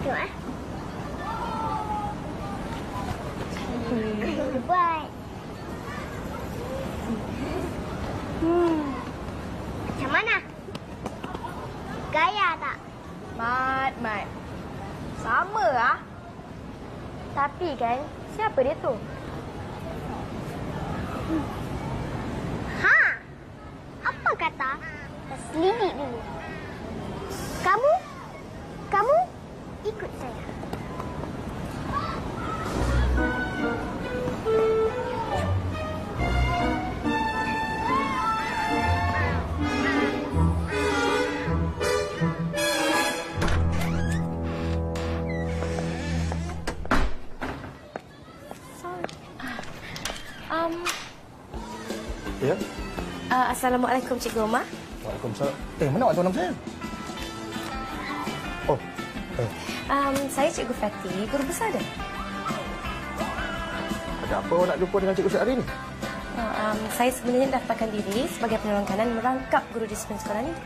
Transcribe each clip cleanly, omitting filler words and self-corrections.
Tengok buat. Macam mana? Gaya tak? Mat. Sama lah. Tapi kan, siapa dia tu? Ha? Apa kata? Kita selidik dulu. Kamu ikut saya. Ya? Assalamualaikum, Cikgu Omar. Waalaikumsalam. Mana waktu nama saya? Oh. Saya Cikgu Fatih, guru besar dia. Ada apa awak nak jumpa dengan Cikgu Syed hari ni? Saya sebenarnya daftarkan diri sebagai penolong kanan merangkap guru disiplin sekolah ni.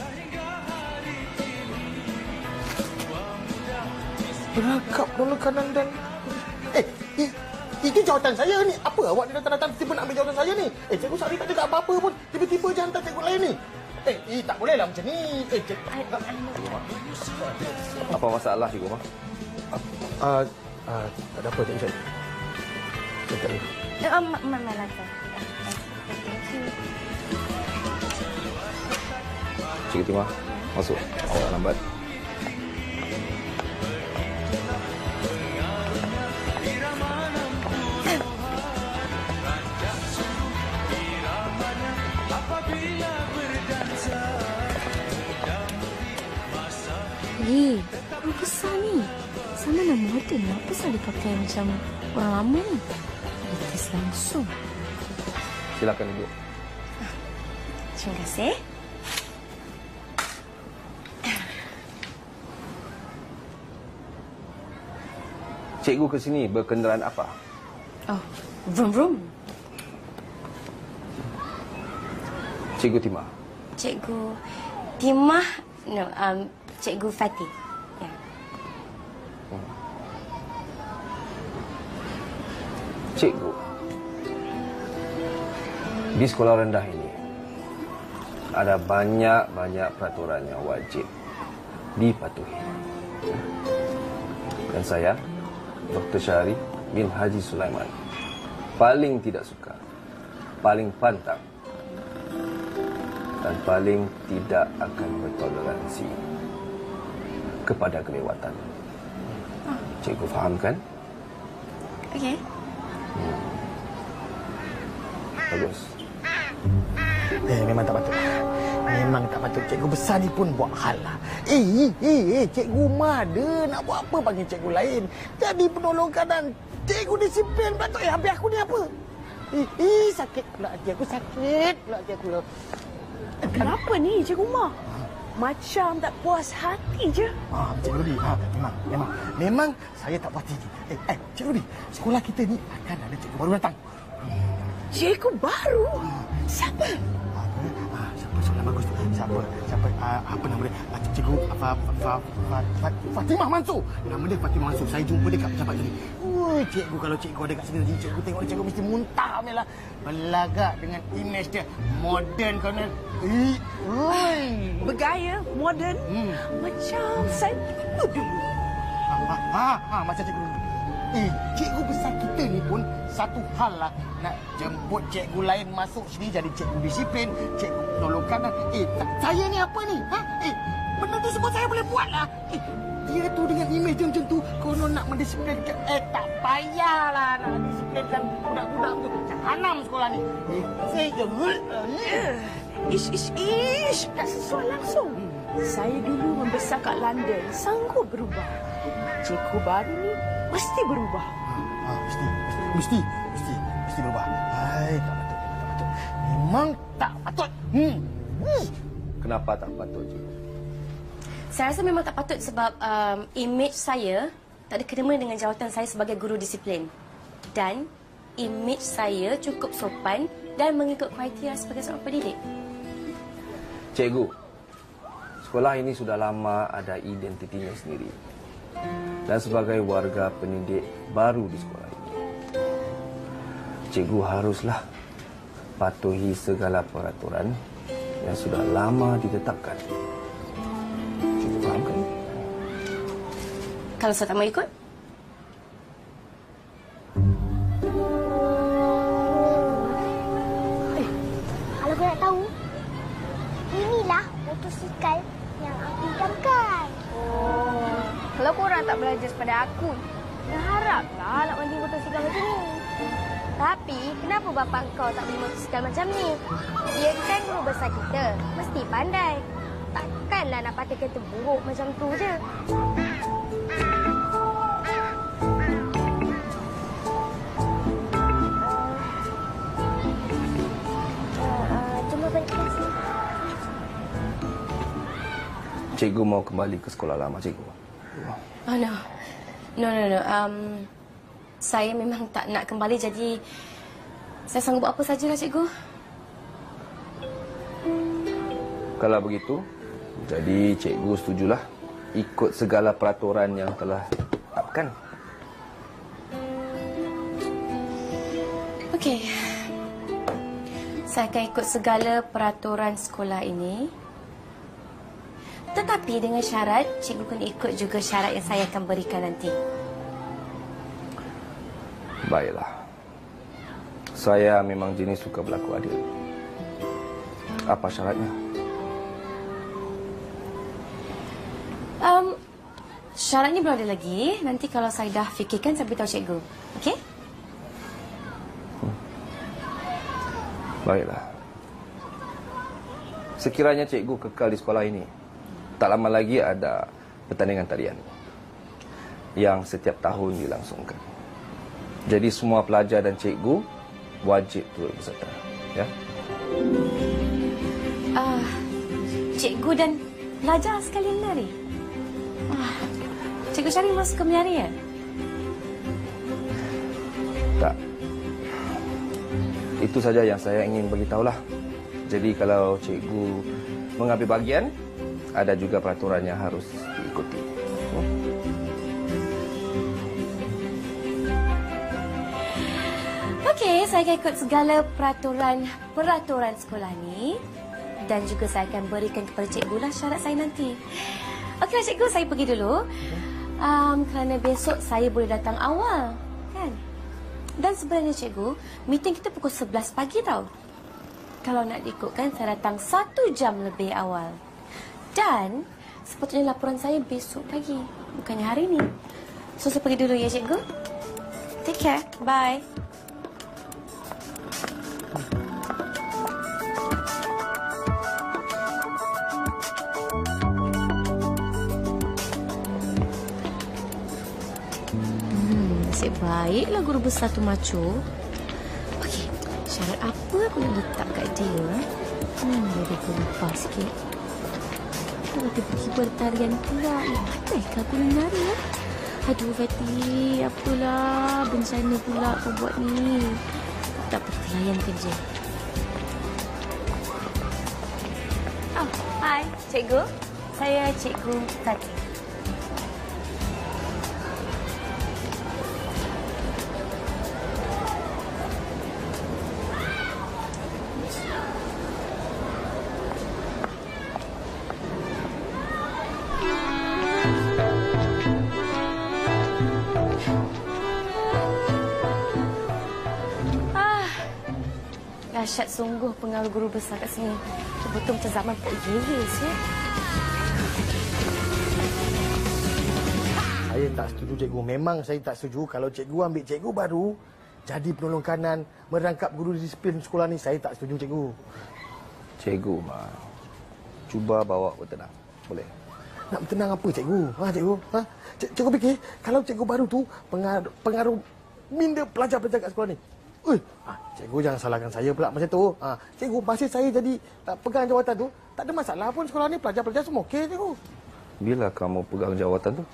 Merangkap penolong kanan dan... Itu jawatan saya ni. Apa awak ni datang-datang tiba-tiba nak ambil jawatan saya ni? Cikgu Syed tak cakap apa-apa pun. Tiba-tiba je hantar cikgu lain ni. Tak bolehlah macam ni. Apa masalah, Cikgu Omar? Tak ada apa, Cikgu Syed. Cakap ni. Malaka. Cikgu Timah, masuk. Awak lambat. Guru besar ni. Sama nama hotel ni. Apa salah pakai macam orang lama ni? Ada tes langsung. Silakan duduk. Terima kasih. Cikgu ke sini berkenderaan apa? Oh, vroom. Cikgu Timah. Cikgu Timah. No, Cikgu Fatih. Ya. Cikgu, di sekolah rendah ini ada banyak peraturan yang wajib dipatuhi. Dan saya, Dr. Syahri bin Haji Sulaiman, paling tidak suka, paling pantang, dan paling tidak akan bertoleransi kepada kelewatan. Cikgu faham kan? Okey. Bagus. Memang tak patut. Memang tak patut. Cikgu besar ni pun buat hal lah. Cikgu Mada nak buat apa panggil cikgu lain? Jadi penolong kanan. Cikgu disiplin pula tu. Habis aku ni apa? Sakit pula hati aku. Sakit pula hati aku. Kenapa ni, Cikgu Ma? Macam tak puas hati je. Cikgu Rudi, memang saya tak puas hati. Cikgu Rudi, sekolah kita ni akan ada cikgu baru datang. Cikgu baru? Siapa? Siapa soalan bagus tu? Siapa? Apa nama dia? Cikgu Fatimah Mansur. Nama dia Fatimah Mansur. Saya jumpa dia kat pejabat tadi. Cikgu kalau cikgu ada kat sini, cikgu tengok dia, cikgu mesti muntah lah. Belagak dengan imej dia. Moden kau ni. Bergaya, moden. Macam saya dulu. Macam cikgu dulu. Cikgu besar kita ni pun satu hal lah. Nak jemput cikgu lain masuk sini jadi cikgu disiplin, cikgu penolong kanan. Saya ni apa ni? Benda tu semua saya boleh buat lah. Dia tu dengan imej dia macam tu, konon nak mendisiplinkan. Tak payahlah nak disiplinkan budak-budak tu. Jahanam sekolah ni. Saya je. Ish. Tak sesuai langsung. Saya dulu membesar kat London, sanggup berubah. Cikgu baru ni mesti berubah. Mesti berubah. Tak patut. Memang tak patut. Kenapa tak patut, cikgu? Saya rasa memang tak patut sebab imej saya tak ada kena dengan jawatan saya sebagai guru disiplin. Dan imej saya cukup sopan dan mengikut kriteria sebagai seorang pendidik. Cikgu, sekolah ini sudah lama ada identitinya sendiri. dan sebagai warga pendidik baru di sekolah ini, cikgu haruslah patuhi segala peraturan yang sudah lama ditetapkan. Cikgu faham kan? Kalau saya tak mau ikut? Kalau kau nak tahu, inilah motosikal yang aku idamkan. Oh, kalau korang tak belajar daripada aku, dah haraplah nak mandi motosikal macam ni. Tapi, kenapa bapa kau tak beli motosikal macam ni? Dia kan guru besar kita, mesti pandai. Takkanlah nak pakai kereta buruk macam tu je. Terima kasih. Cikgu mau kembali ke sekolah lama cikgu. Oh, no. No. Saya memang tak nak kembali, jadi saya sanggup buat apa sajalah, cikgu. Kalau begitu, jadi cikgu setujulah ikut segala peraturan yang telah ditetapkan. Okey. Saya akan ikut segala peraturan sekolah ini. Tetapi dengan syarat, cikgu kena ikut juga syarat yang saya akan berikan nanti. Baiklah. Saya memang jenis suka berlaku adil. Apa syaratnya? Syaratnya belum ada lagi. Nanti kalau saya dah fikirkan, saya beritahu cikgu. Okey? Baiklah. Sekiranya cikgu kekal di sekolah ini, tak lama lagi ada pertandingan tarian yang setiap tahun dilangsungkan. Jadi semua pelajar dan cikgu wajib turut berserta. Ya? Cikgu dan pelajar sekalian menari. Cikgu Syari masih suka menari ya? Tak. Itu saja yang saya ingin beritahulah. Jadi kalau cikgu mengambil bahagian, ada juga peraturan yang harus diikuti. Okey, saya akan ikut segala peraturan sekolah ni. Dan juga saya akan berikan kepada cikgu lah syarat saya nanti. Okeylah cikgu, saya pergi dulu. Kerana besok saya boleh datang awal, kan? Dan sebenarnya cikgu, meeting kita pukul 11 pagi tau. Kalau nak diikutkan, saya datang 1 jam lebih awal. Dan sepatutnya laporan saya besok pagi, bukannya hari ni. So, saya pergi dulu ya cikgu. Take care. Bye. Nasib baiklah guru besar tu macho. Okey, syarat apa aku nak letak kat dia? Jadi aku lupa sikit. Tiba-tiba tarian pula. Pandai aku menari ya? Aduh Fatih, apalah bencana pula kau buat ni. Tak apa, layan kerja. Oh, hai cikgu. Saya Cikgu Tati. Dahsyat sungguh pengaruh guru besar kat sini. Betul-betul macam zaman Pok Yelis ya. Saya tak setuju cikgu. Memang saya tak setuju kalau cikgu ambil cikgu baru jadi penolong kanan merangkap guru disiplin sekolah ni. Saya tak setuju cikgu. Cikgu, cuba bawa bertenang. Boleh? Nak bertenang apa cikgu? Cikgu? Cikgu fikir kalau cikgu baru tu pengaruh minda pelajar-pelajar kat sekolah ni. Cikgu jangan salahkan saya pula macam tu. Cikgu, masih saya jadi pegang jawatan tu, tak ada masalah pun sekolah ni, pelajar-pelajar semua okey cikgu. Bila kamu pegang jawatan tu?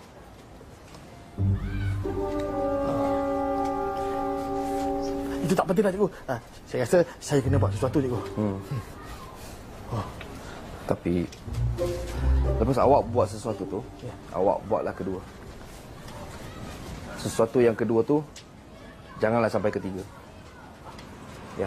Itu tak penting lah cikgu. Saya rasa saya kena buat sesuatu cikgu. Tapi lepas awak buat sesuatu tu, awak buatlah kedua. sesuatu yang kedua tu janganlah sampai ketiga. Ya.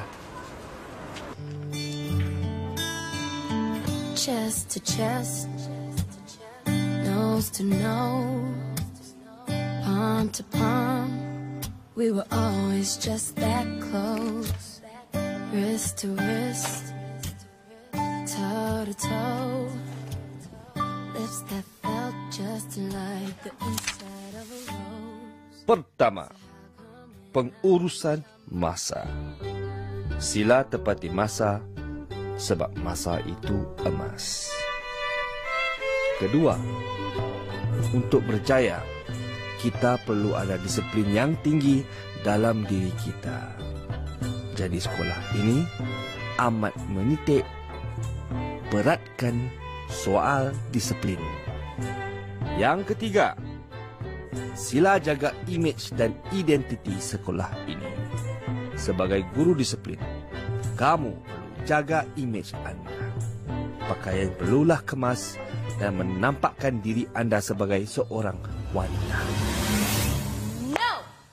Chest to chest, nose to nose, palm to palm. We were always just that close. Wrist to wrist, toe to toe. Lips that felt just like the inside of a rose. Pertama, pengurusan masa. Sila tepati masa sebab masa itu emas. Kedua, untuk berjaya, kita perlu ada disiplin yang tinggi dalam diri kita. Jadi sekolah ini amat menitik beratkan soal disiplin. Yang ketiga, sila jaga imej dan identiti sekolah ini. Sebagai guru disiplin, kamu perlu jaga imej anda. Pakaian perlulah kemas dan menampakkan diri anda sebagai seorang wanita. No!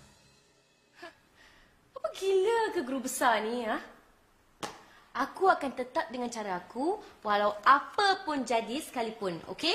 Apa gila ke guru besar ni, ha? Aku akan tetap dengan cara aku walau apa pun jadi sekalipun, okey?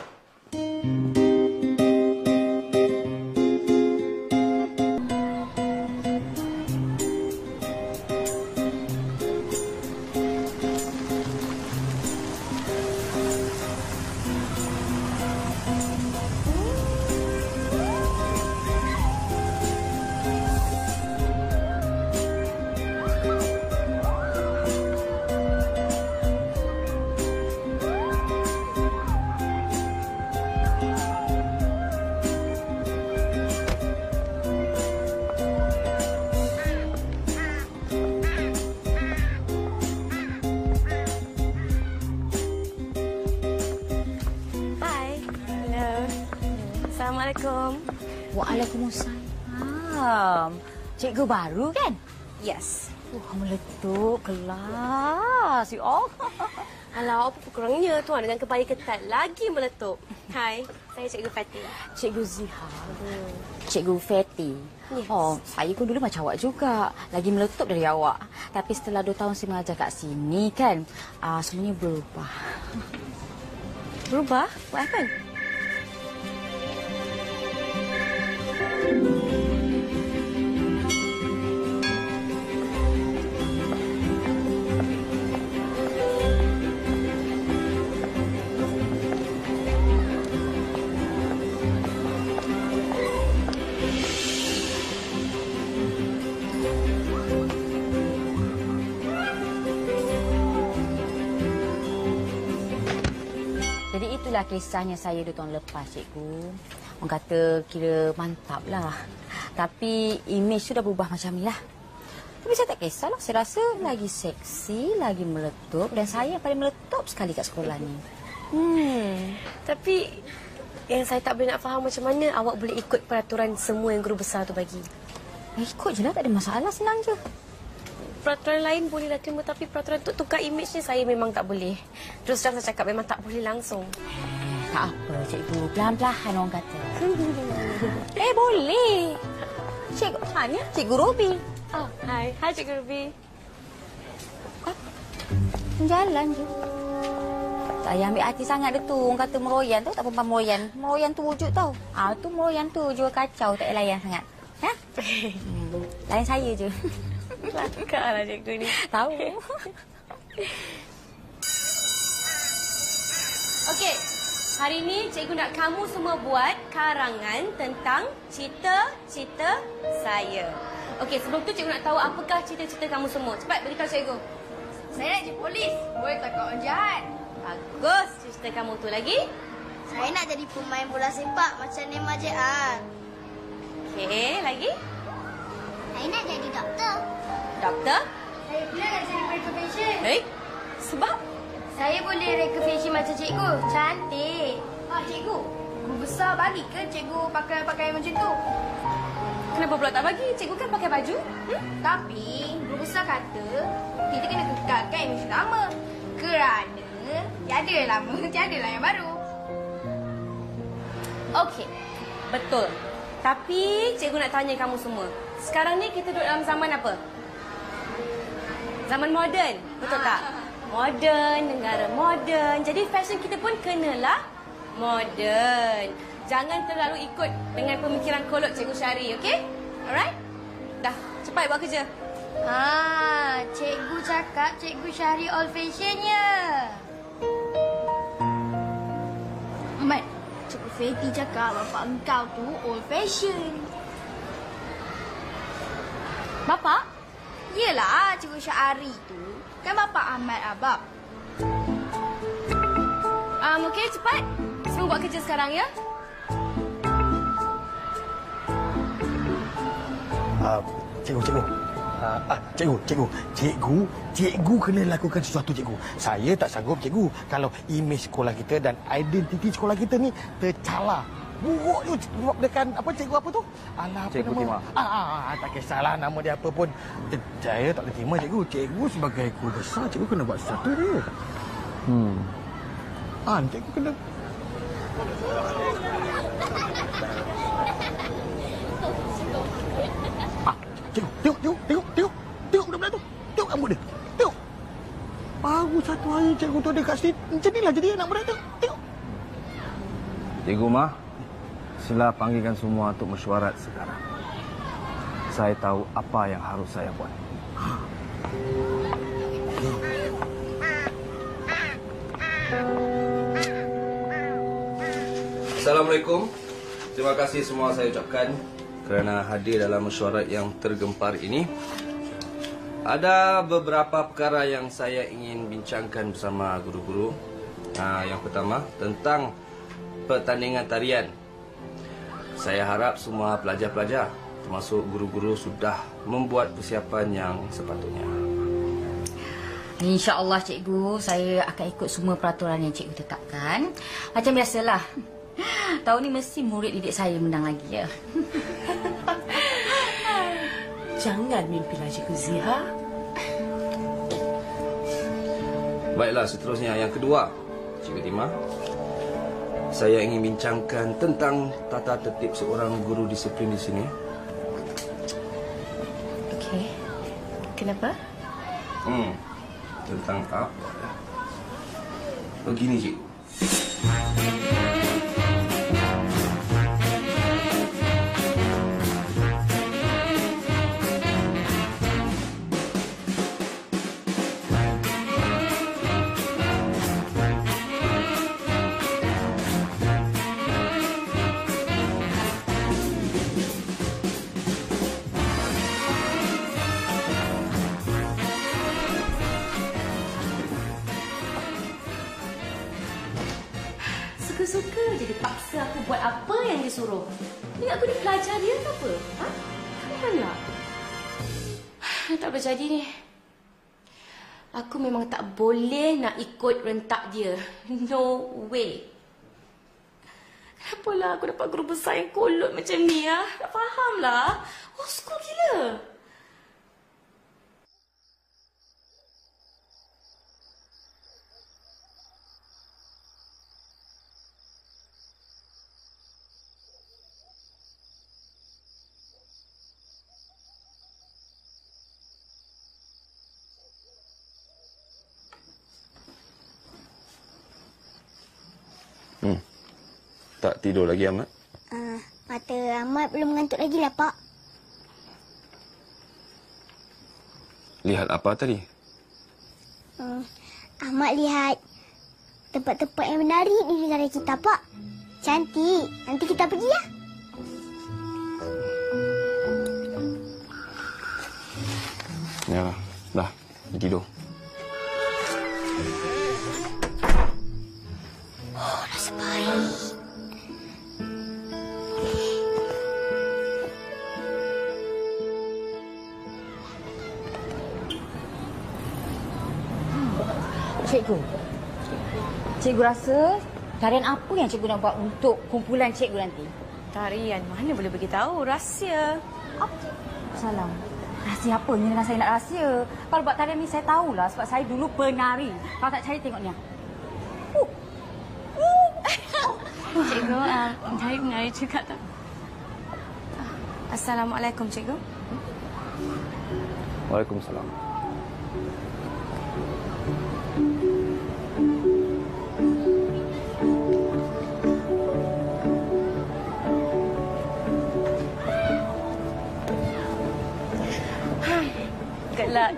Assalamualaikum. Waalaikumsalam. Cikgu baru kan? Yes. Meletup kelas. Ya Allah. Alah, apa kurangnya tuan dengan kebaya ketat lagi meletup. Hai, saya Cikgu Fatty. Cikgu Zihar. Cikgu Fatty. Yes. Oh, saya pun dulu macam awak juga. Lagi meletup dari awak. Tapi setelah 2 tahun saya mengajar kat sini kan, semuanya berubah. Berubah? What happened? Jadi itulah kisahnya saya 2 tahun lepas, cikgu. Orang kata kira mantap lah. Tapi imej tu dah berubah macam ni lah. Tapi saya tak kisahlah. Saya rasa lagi seksi, lagi meletup. Dan saya yang paling meletup sekali kat sekolah ni. Tapi yang saya tak boleh nak faham macam mana awak boleh ikut peraturan semua yang guru besar tu bagi. Ikut je lah, tak ada masalah, senang je. Peraturan lain bolehlah terima, tapi peraturan untuk tukar imej ni saya memang tak boleh. Terus terang saya cakap memang tak boleh langsung. Tak apa, cikgu. Pelan-pelan orang kata. Boleh. Cikgu mana? Cikgu Ruby. Oh, hai. Hai, Cikgu Ruby. Jalan je. Tak payah ambil hati sangat dia tu. Orang kata meroyan tu, tak perempuan meroyan. Meroyan tu wujud tau. Tu meroyan tu jual kacau, tak payah layan sangat. Ha? Layan saya je. Kelakar lah cikgu ni. Tahu. Okey. Hari ni cikgu nak kamu semua buat karangan tentang cita-cita saya. Okey, sebelum tu cikgu nak tahu apakah cita-cita kamu semua. Cepat beritahu cikgu. Saya nak jadi polis. Boleh takut orang jahat. Bagus cita-cita kamu tu lagi. Saya nak jadi pemain bola sepak macam Neymar Jean. Okey, lagi? Saya nak jadi doktor. Doktor? Saya pula nak jadi mereka fashion. Sebab? Saya boleh reka fashion macam cikgu. Cantik. Cikgu. Guru besar bagi ke cikgu pakai macam tu? Kenapa pula tak bagi? Cikgu kan pakai baju. Tapi guru besar kata kita kena kekalkan imej lama. Kerana tiada yang lama, tiadalah yang baru. Okey, betul. Tapi cikgu nak tanya kamu semua. Sekarang ni kita duduk dalam zaman apa? Zaman moden, betul tak? Moden, negara moden. Jadi fashion kita pun kenalah moden. Jangan terlalu ikut dengan pemikiran kolot Cikgu Syari, okey? Alright? Dah, cepat buat kerja. Cikgu cakap Cikgu Syahri old fashion ya. Mat, Cikgu Feti cakap bapak engkau tu old fashion. Bapak? Yelah, Cikgu Syahri tu kan bapak Ahmad Abab. Okey, cepat. Semua buat kerja sekarang, ya? Cikgu kena lakukan sesuatu, cikgu. Saya tak sanggup, cikgu. Kalau imej sekolah kita dan identiti sekolah kita ni tercalar. Buruk tu sebab dekat apa cikgu apa tu? Alah, apa Cikgu nama? Tak kisahlah nama dia apa pun. Saya tak boleh terima, cikgu. Cikgu sebagai guru besar, cikgu kena buat sesuatu dia. Cikgu kena... Tengok budak-budak tu. Tengok rambut dia. Tengok. Baru satu hari cikgu tu ada kat sini. Macam inilah jadi anak muda tu. Tengok. Cikgu Mah, sila panggilkan semua untuk mesyuarat sekarang. Saya tahu apa yang harus saya buat. Assalamualaikum. Terima kasih semua saya ucapkan kerana hadir dalam mesyuarat yang tergempar ini. Ada beberapa perkara yang saya ingin bincangkan bersama guru-guru. Yang pertama, tentang pertandingan tarian. Saya harap semua pelajar-pelajar, termasuk guru-guru, sudah membuat persiapan yang sepatutnya. InsyaAllah cikgu, saya akan ikut semua peraturan yang cikgu tetapkan. Macam biasalah. Tahun ni mesti murid didik saya menang lagi ya. Jangan mimpilah Cikgu Ziha. Baiklah, seterusnya yang kedua, Cikgu Timah. Saya ingin bincangkan tentang tata tertib seorang guru disiplin di sini. Okey. Kenapa? Tentang apa? Begini, cikgu. Suka-suka je dia paksa aku buat apa yang dia suruh. Ni aku ni pelajar dia ke apa? Kamu nak? Tak boleh jadi ni. Aku memang tak boleh nak ikut rentak dia. No way. Kenapalah aku dapat guru besar yang kolot macam ni ya? Tak fahamlah. Oh, school gila. Tak tidur lagi, Ahmad? Mata Ahmad belum mengantuk lagi lah, Pak. Lihat apa tadi? Ahmad lihat tempat-tempat yang menarik di negara kita, Pak. Cantik. Nanti kita pergi ya. Ya, dah. Tidur. Oh, rasa baik. Cikgu rasa tarian apa yang cikgu nak buat untuk kumpulan cikgu nanti? Tarian mana boleh beritahu? Rahsia. Apa? Salam. Rahsia apa ni dengan saya nak rahsia? Kalau buat tarian ni saya tahulah sebab saya dulu penari. Kalau tak cari tengok ni. Cikgu, cari penari juga tak? Assalamualaikum, cikgu. Waalaikumsalam. Good luck.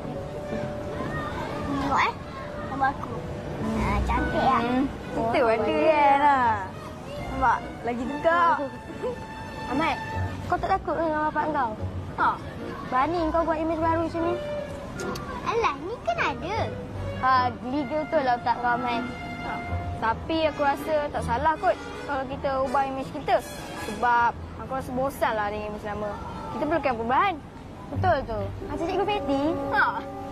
Tengok nama aku. Cantik tak? Kita ada kan. Nampak? Lagi tegak. Ahmad, kau tak takut ke dengan bapak kau? Ha? Berani kau buat imej baru sini? Alah, ni kan ada. Ha, gila betul lah otak kau, Ahmad. Ha. Tapi aku rasa tak salah kot kalau kita ubah imej kita. Sebab aku rasa bosan lah dengan imej lama. Kita perlukan perubahan. Betul tu. Macam Cikgu Fatty. Ha.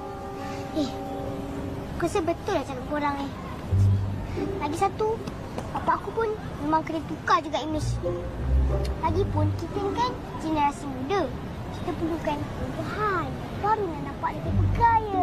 Aku rasa betul lah cakap korang ni. Lagi satu, bapak aku pun memang kena tukar juga imej. Lagipun, kita ni kan generasi muda. Kita perlukan perubahan. Baru nak nampak lebih bergaya.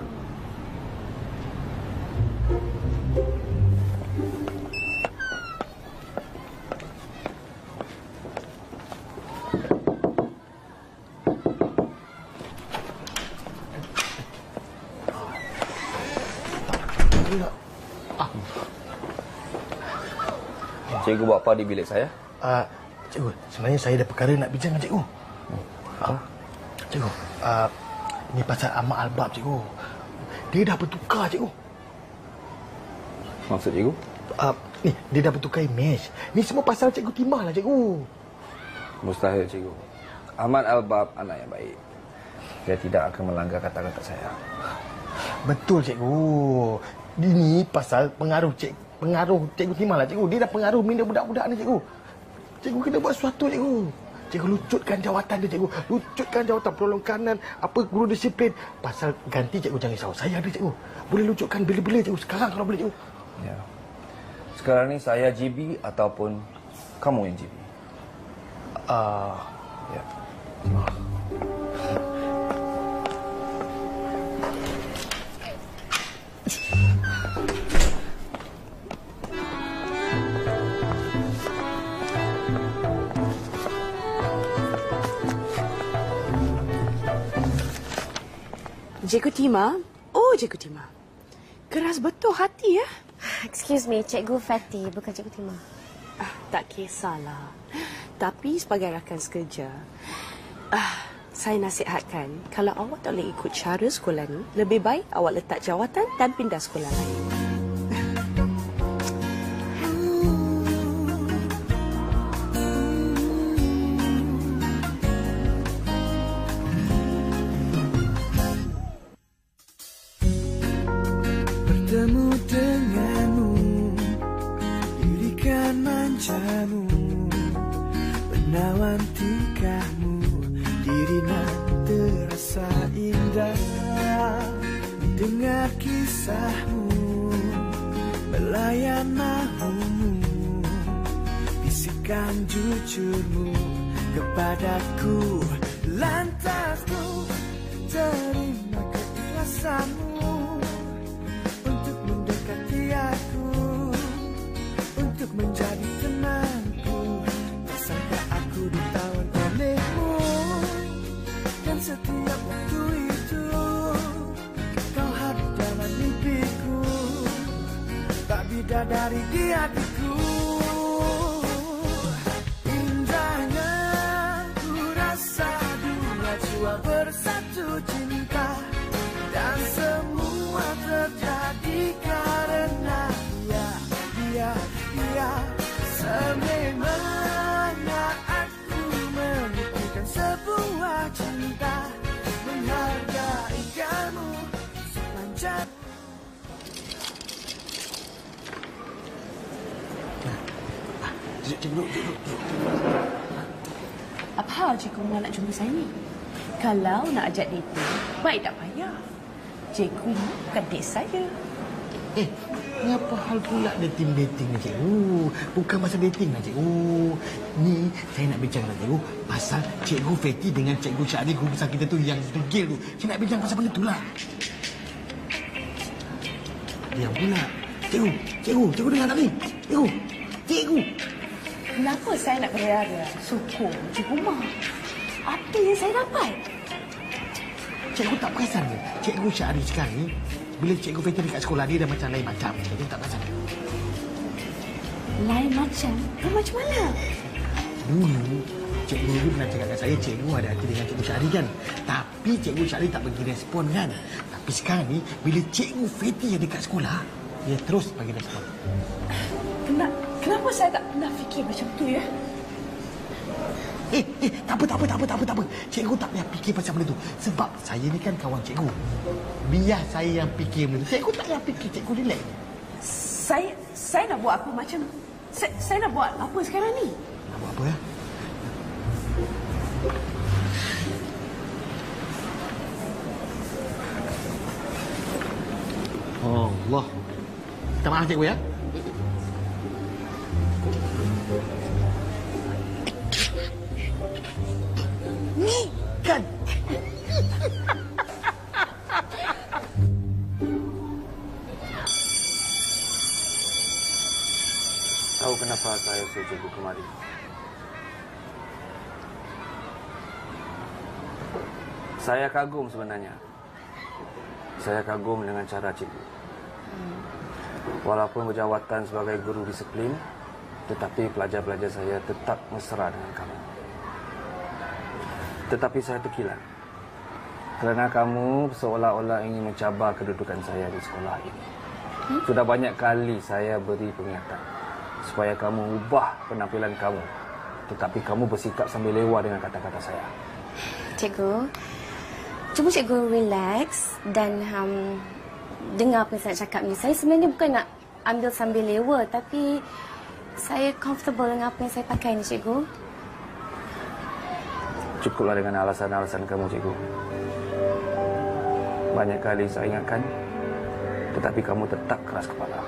Cikgu buat apa di bilik saya? Cikgu, sebenarnya saya ada perkara nak bincang dengan cikgu. Cikgu, ni pasal Ahmad Albab, cikgu. Dia dah bertukar, cikgu. Maksud cikgu? Ni, dia dah bertukar imej. Ni semua pasal Cikgu Timah lah, cikgu. Mustahil, cikgu. Ahmad Albab anak yang baik. Dia tidak akan melanggar kata-kata saya. Betul, cikgu. Ini pasal pengaruh Cikgu Timah lah, cikgu. Dia dah pengaruh minda budak-budak ni, cikgu. Cikgu kena buat sesuatu, cikgu. Cikgu lucutkan jawatan dia, cikgu. Lucutkan jawatan penolong kanan, apa guru disiplin. Pasal ganti, cikgu jangan risau. Saya ada, cikgu. Boleh lucutkan bila-bila, cikgu. Sekarang kalau boleh, cikgu. Ya. Sekarang ni saya GB ataupun kamu yang GB? Ya. Cikgu Timah? Oh, Cikgu Timah. Keras betul hati, ya? Excuse me, Cikgu Fatty, bukan Cikgu Timah. Tak kisahlah. Tapi sebagai rakan sekerja, saya nasihatkan kalau awak tak boleh ikut cara sekolah ni, lebih baik awak letak jawatan dan pindah sekolah lain. Bertemu denganmu, lirikan manjamu, menawan tingkahmu, dirinya terasa indah. Dengar kisahmu, melayan mahumu, bisikan jujurmu kepadaku. Lantas ku terima keikhlasanmu untuk mendekati aku, untuk menjadi temanku. Tak sangka aku ditawan olehmu, dan setiap waktu itu kau hadir dalam mimpiku. Tak bidadari di hatiku. Indahnya ku rasa dua jiwa bersatu cinta, dan semua terjadi karena dia sememangnya aku memikirkan sebuah cinta, menghargai kamu sepanjang. Cikgu, Apa hal cikgu mahu nak jumpa saya ni? Kalau nak ajak dating, baik tak payah. Cikgu ni bukan date saya. Kenapa hal pula dating-dating ni, cikgu? Bukan masa dating lah, cikgu. Ni, saya nak bincang dengan cikgu pasal Cikgu Fatty dengan Cikgu Syahri, guru besar kita tu yang degil tu. Saya nak bincang pasal benda tu lah. Diam pula. Cikgu dengar tak ni? Cikgu. Kenapa saya nak beraya syukur Cikgu Ma? Apa yang saya dapat? Cikgu tak perasan ke? Cikgu Syahri sekarang ni, bila Cikgu Fatty dekat sekolah dia dah macam lain macam. Cikgu tak perasan. Lain macam? Macam mana? Dulu, Cikgu dulu pernah cakap kat saya, Cikgu ada hati dengan Cikgu Syahri kan. Tapi Cikgu Syahri tak bagi respon kan. Tapi sekarang ni, bila Cikgu Fatty ada dekat sekolah, dia terus bagi respon. Kenapa saya tak pernah fikir macam tu ya? Tak apa. Cikgu tak payah fikir pasal benda tu. Sebab saya ni kan kawan cikgu. Biar saya yang fikir benda tu. Cikgu tak payah fikir, cikgu relax. Saya nak buat apa macam... Saya nak buat apa sekarang ni? Nak buat apa ya? Allah. Minta maaf cikgu ya. Ni kan. Tahu kenapa saya suruh cikgu kemari? Saya kagum sebenarnya. Saya kagum dengan cara cikgu. Walaupun berjawatan sebagai guru disiplin, tetapi pelajar-pelajar saya tetap mesra dengan kamu. Tetapi saya terkilat kerana kamu seolah-olah ingin mencabar kedudukan saya di sekolah ini. Sudah banyak kali saya beri peringatan supaya kamu ubah penampilan kamu, tetapi kamu bersikap sambil lewa dengan kata-kata saya. Cikgu, cuba cikgu relax dan dengar apa yang saya cakap ni. Saya sebenarnya bukan nak ambil sambil lewa, tapi saya comfortable dengan apa yang saya pakai ni, cikgu. Cukuplah dengan alasan-alasan kamu, cikgu. Banyak kali saya ingatkan, tetapi kamu tetap keras kepala.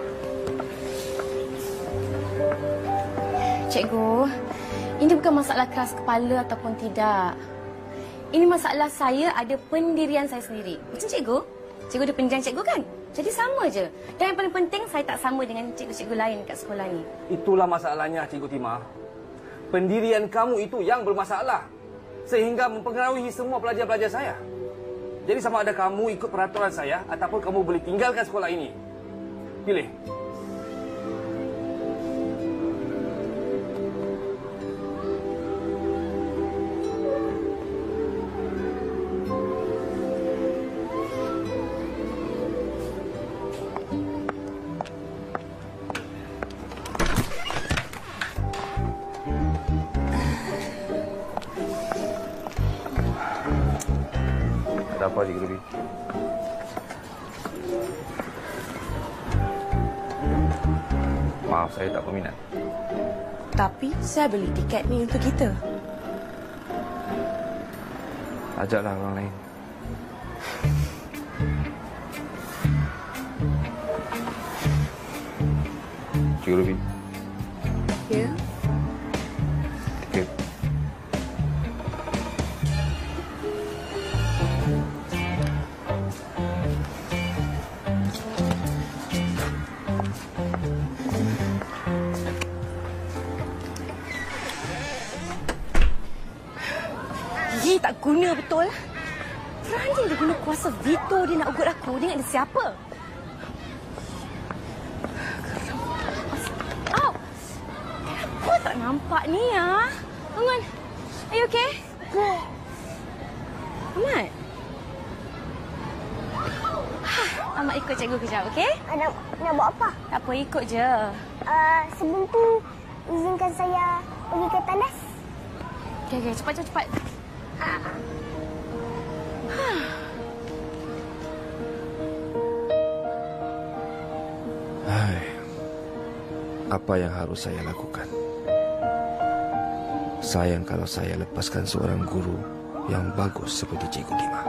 Cikgu, ini bukan masalah keras kepala ataupun tidak. Ini masalah saya ada pendirian saya sendiri. Macam cikgu. Cikgu ada pendirian cikgu kan? Jadi sama je. Dan yang paling penting, saya tak sama dengan cikgu-cikgu lain kat sekolah ni. Itulah masalahnya, Cikgu Timah. Pendirian kamu itu yang bermasalah. Sehingga mempengaruhi semua pelajar-pelajar saya. Jadi sama ada kamu ikut peraturan saya ataupun kamu boleh tinggalkan sekolah ini. Pilih. Ada apa, Cikgu Ruby? Maaf, saya tak berminat. Tapi saya beli tiket ni untuk kita. Ajaklah orang lain. Cikgu Ruby. Ya? Tiket. Tak guna betul. Berani dia guna kuasa veto dia nak ugut aku. Dia ingat dia siapa? Au! Kenapa tak nampak ni ya? Bangun. Are you okay? Amat. Amat ikut cikgu kejap, okey? Nak buat apa? Tak apa, ikut je. Sebelum tu, izinkan saya pergi ke tandas. Okey, cepat. Hai, apa yang harus saya lakukan? Sayang kalau saya lepaskan seorang guru yang bagus seperti Cikgu Timah.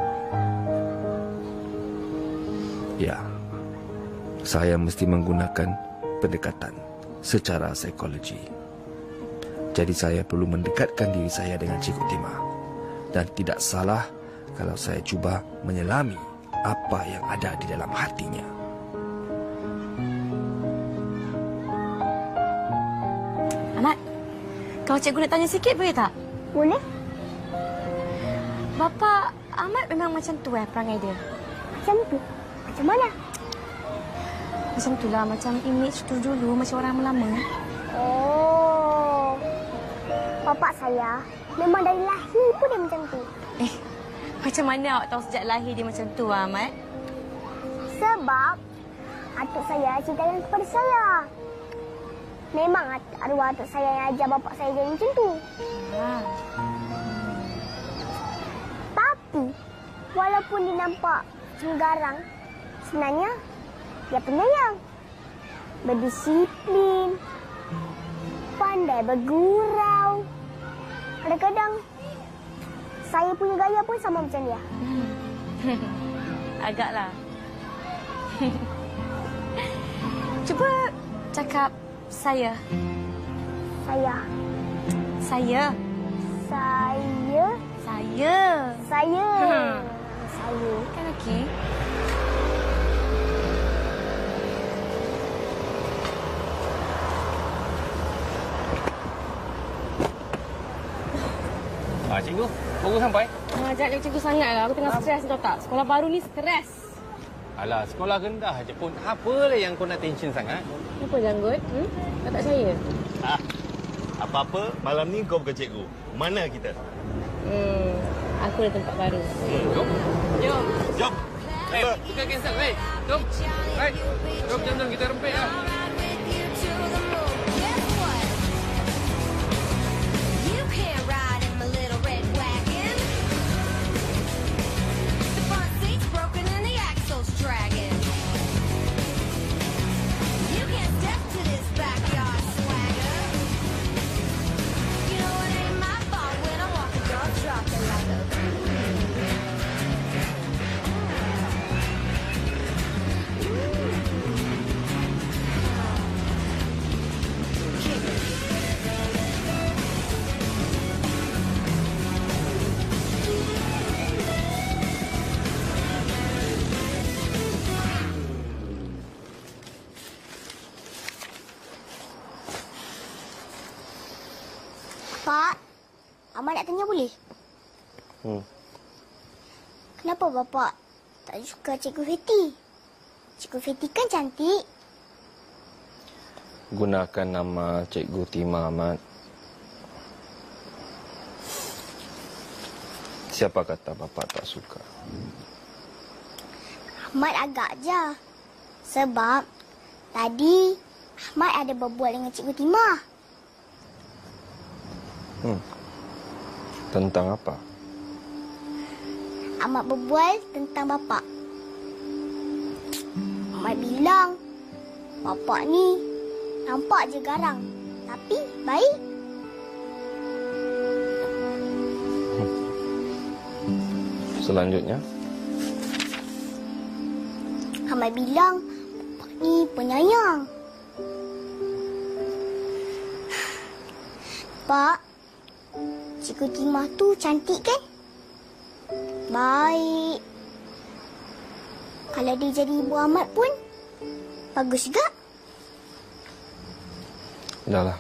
Ya, saya mesti menggunakan pendekatan secara psikologi. Jadi saya perlu mendekatkan diri saya dengan Cikgu Timah. Dan tidak salah kalau saya cuba menyelami apa yang ada di dalam hatinya. Amat. Kalau cikgu nak tanya sikit, boleh tak? Boleh? Bapa Ahmad memang macam tu perangai dia? Macam tu? Macam mana? Macam tu lah, macam image tu dulu, macam orang lama. Oh. Bapak saya memang dari lahir pun dia macam tu. Macam mana awak tahu sejak lahir dia macam tu, Ahmad? Sebab atuk saya ceritakan kepada saya. Memang arwah atuk saya yang ajar bapak saya jadi macam tu. Tapi, walaupun dia nampak macam garang, sebenarnya dia penyayang. Berdisiplin. Pandai bergurau. Kadang-kadang, saya punya gaya pun sama macam dia. Agaklah. Cuba cakap saya. Saya. Saya. Saya. Saya. Saya. Saya. Kan okey? Cikgu, baru sampai? Jangan cikgu sangatlah. Aku tengah stres, tahu tak? Sekolah baru ni stres. Alah, sekolah rendah je pun. Apalah yang kau nak tension sangat? Apa janggut? Kau tak percaya? Apa-apa, malam ni kau bukan cikgu. Mana kita? Aku ada tempat baru. Jom. Jom. Jom. Tukar cancel. Jom. Jom, kita rempit lah. Pak, Ahmad nak tanya boleh? Kenapa Bapak tak suka Cikgu Feti? Cikgu Feti kan cantik. Gunakan nama Cikgu Tima, Ahmad. Siapa kata Bapak tak suka? Ahmad agak je. Sebab tadi Ahmad ada berbual dengan Cikgu Tima. Tentang apa? Ahmad berbual tentang Bapak. Ahmad bilang, Bapak ni nampak je garang, tapi baik. Selanjutnya? Ahmad bilang, Bapak ni penyayang. Pak, Cikgu Timah tu cantik kan? Baik. Kalau dia jadi ibu Ahmad pun, bagus juga. Dah lah.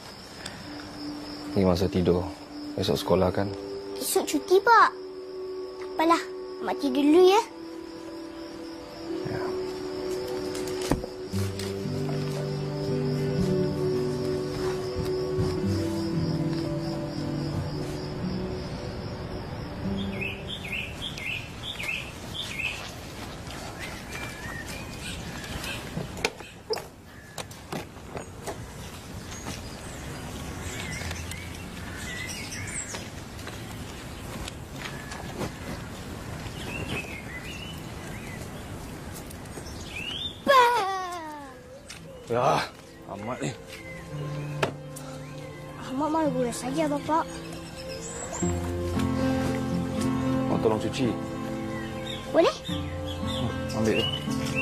Ni masa tidur. Esok sekolah kan? Esok cuti, Pak. Tak apalah. Ahmad tidur dulu ya. Ya, Ahmad ni. Ahmad malu gula saja, Bapak. Mau tolong cuci? Boleh? Ambil tu.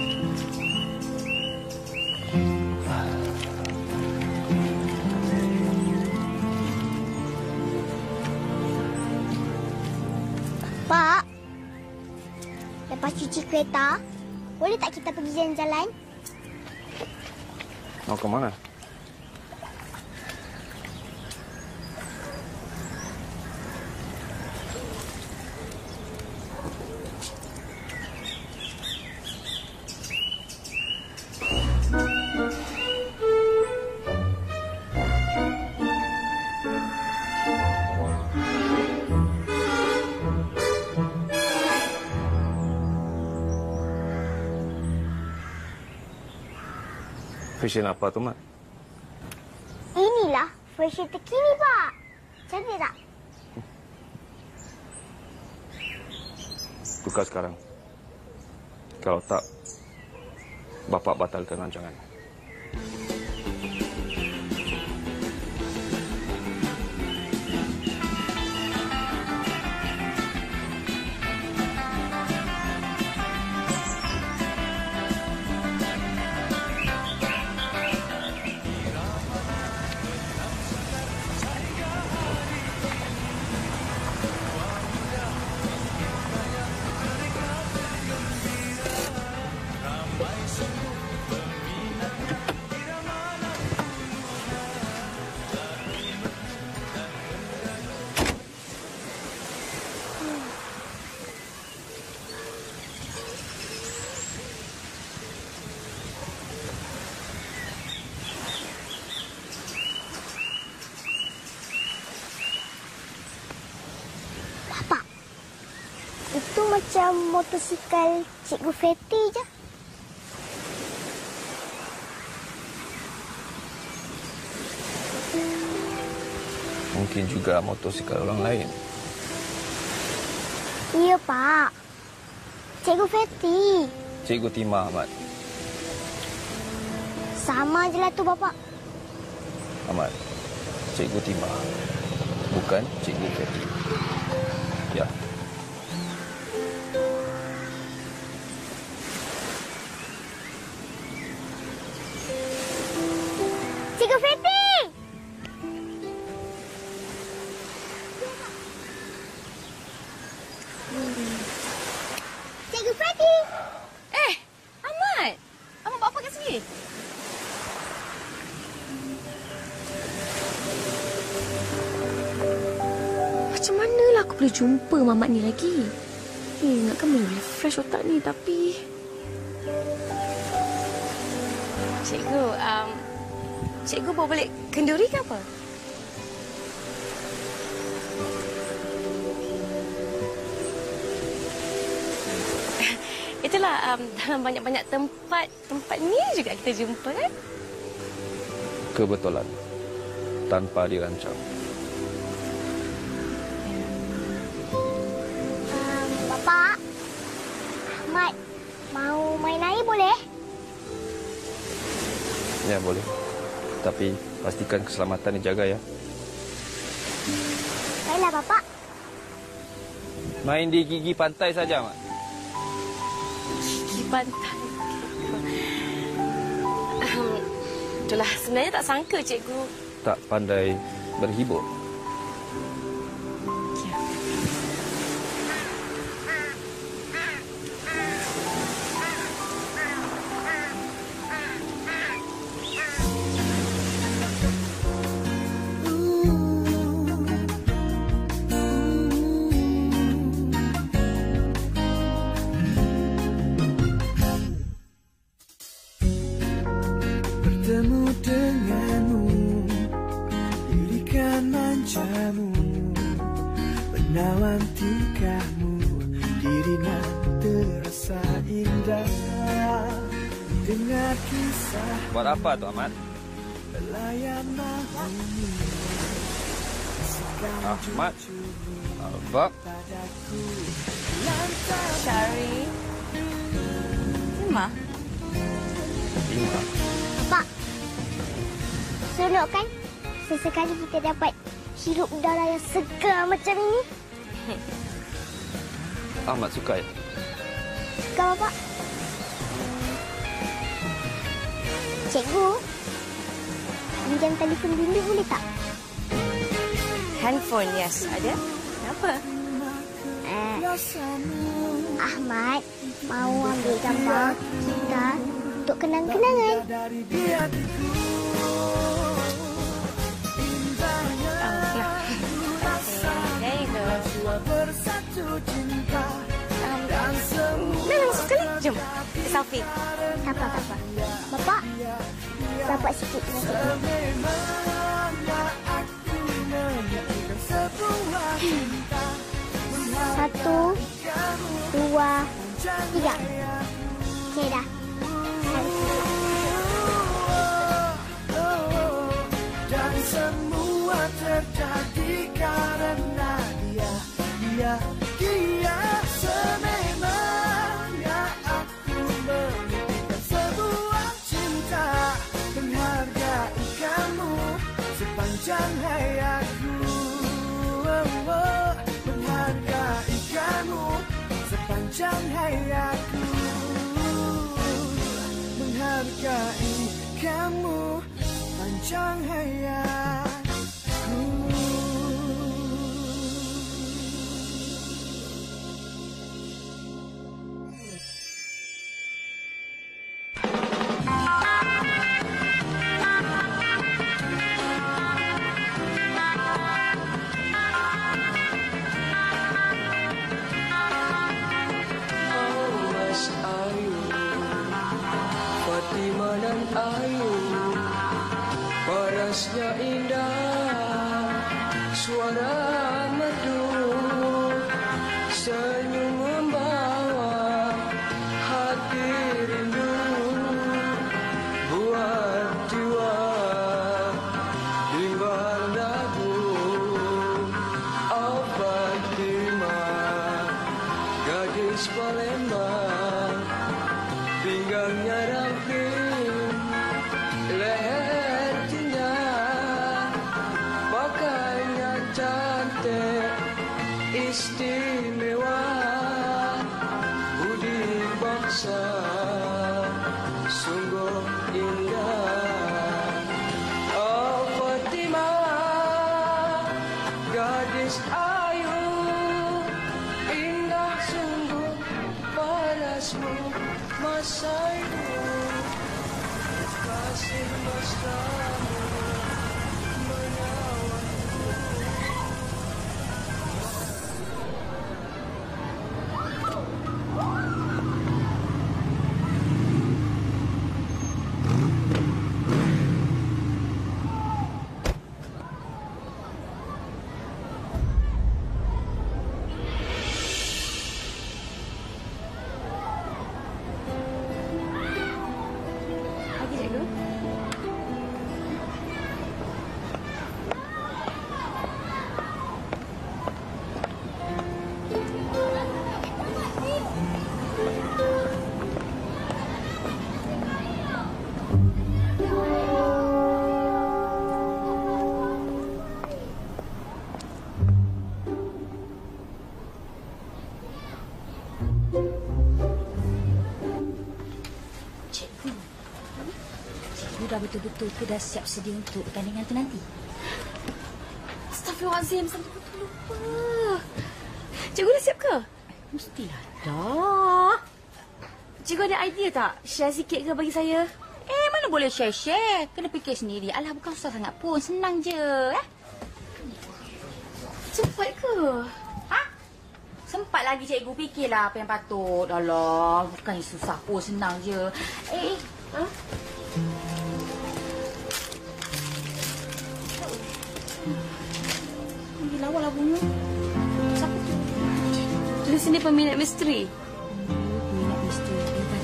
Pak, lepas cuci kereta, boleh tak kita pergi jalan-jalan? Mau ke mana? Fashion apa tu, Mat? Inilah fashion terkini, Pak. Cantik tak? Tukar sekarang. Kalau tak, Bapak batalkan rancangan. Bapak, itu macam motosikal Cikgu Fatty je. Mungkin juga motosikal orang lain. Iya, Pak. Cikgu Fatty. Cikgu Timah, Ahmad. Sama je lah tu, Bapak. Ahmad, Cikgu Timah. Bukan Cikgu Fatty. Ya. Cikgu Fatty! Cikgu Fatty! Ahmad! Ahmad buat apa kat sini? Macam manalah aku boleh jumpa mamat ni lagi? Ingatkan boleh refresh otak ni tapi... Cikgu, cikgu bawa balik kenduri ke apa? Itulah dalam banyak-banyak tempat ni juga kita jumpa kan? Kebetulan. Tanpa dirancang. Bapak, Ahmad mau main air boleh? Ya, boleh. Tapi pastikan keselamatan dijaga ya. Baiklah, Bapak. Main di gigi pantai saja, Mak. Gigi pantai. Itulah, sebenarnya tak sangka cikgu. Tak pandai berhibur. Bertemu denganmu, lirikan manjamu, menawan tingkahmu, dirinya terasa indah. Dengar kisah Buat apa tu, Ahmad? pelayan mahuni, Ahmad. Abang. padaku. Syari. Timah. Timah. Bapak, seronok kan? Sesekali kita dapat hirup udara yang segar macam ini. Ahmad suka ya? Suka, Bapak. Cikgu, pinjam telefon bimbit boleh tak? Handphone, yes. Ada? Kenapa? Ahmad mau ambil gambar kita untuk kenang-kenangan. Memang sekali. Jom, kita selfie. Tak apa. Bapak, dapat sikit dengan cikgu. Satu, dua, tiga. Okey dah. terjadi karena dia sememangnya aku memimpikan sebuah cinta, menghargai kamu sepanjang hayatku, menghargai kamu sepanjang hayatku, menghargai kamu sepanjang hayatku. Fatimah dan Ayu, parasnya indah, suara merdu, senyum membawa hati rindu, buat jiwa bimbang dagu. Oh Fatimah, gadis Palembang, pinggangnya ramping, leher tinggal, pakainya cantik, istimewa, budi bangsa, sungguh indah. Oh Fatimah, gadis ayu, indah sungguh parasmu, masaimu, kasih mesramu menyawatku. Dah betul-betul ke dah siap sedia untuk pertandingan tu nanti? Astaghfirullahaladzim, sampai betul lupa. Cikgu dah siap ke? Mestilah dah. Cikgu ada idea tak? Share sikit ke bagi saya? Mana boleh share-share. Kena fikir sendiri. Alah, bukan susah sangat pun. Senang je. Cepat ke? Ha? Sempat lagi cikgu fikirlah apa yang patut. Alah, bukan susah pun. Senang je. Ha? Lawa lah bunga. Siapa tu? Tulis sini peminat misteri. Peminat misteri.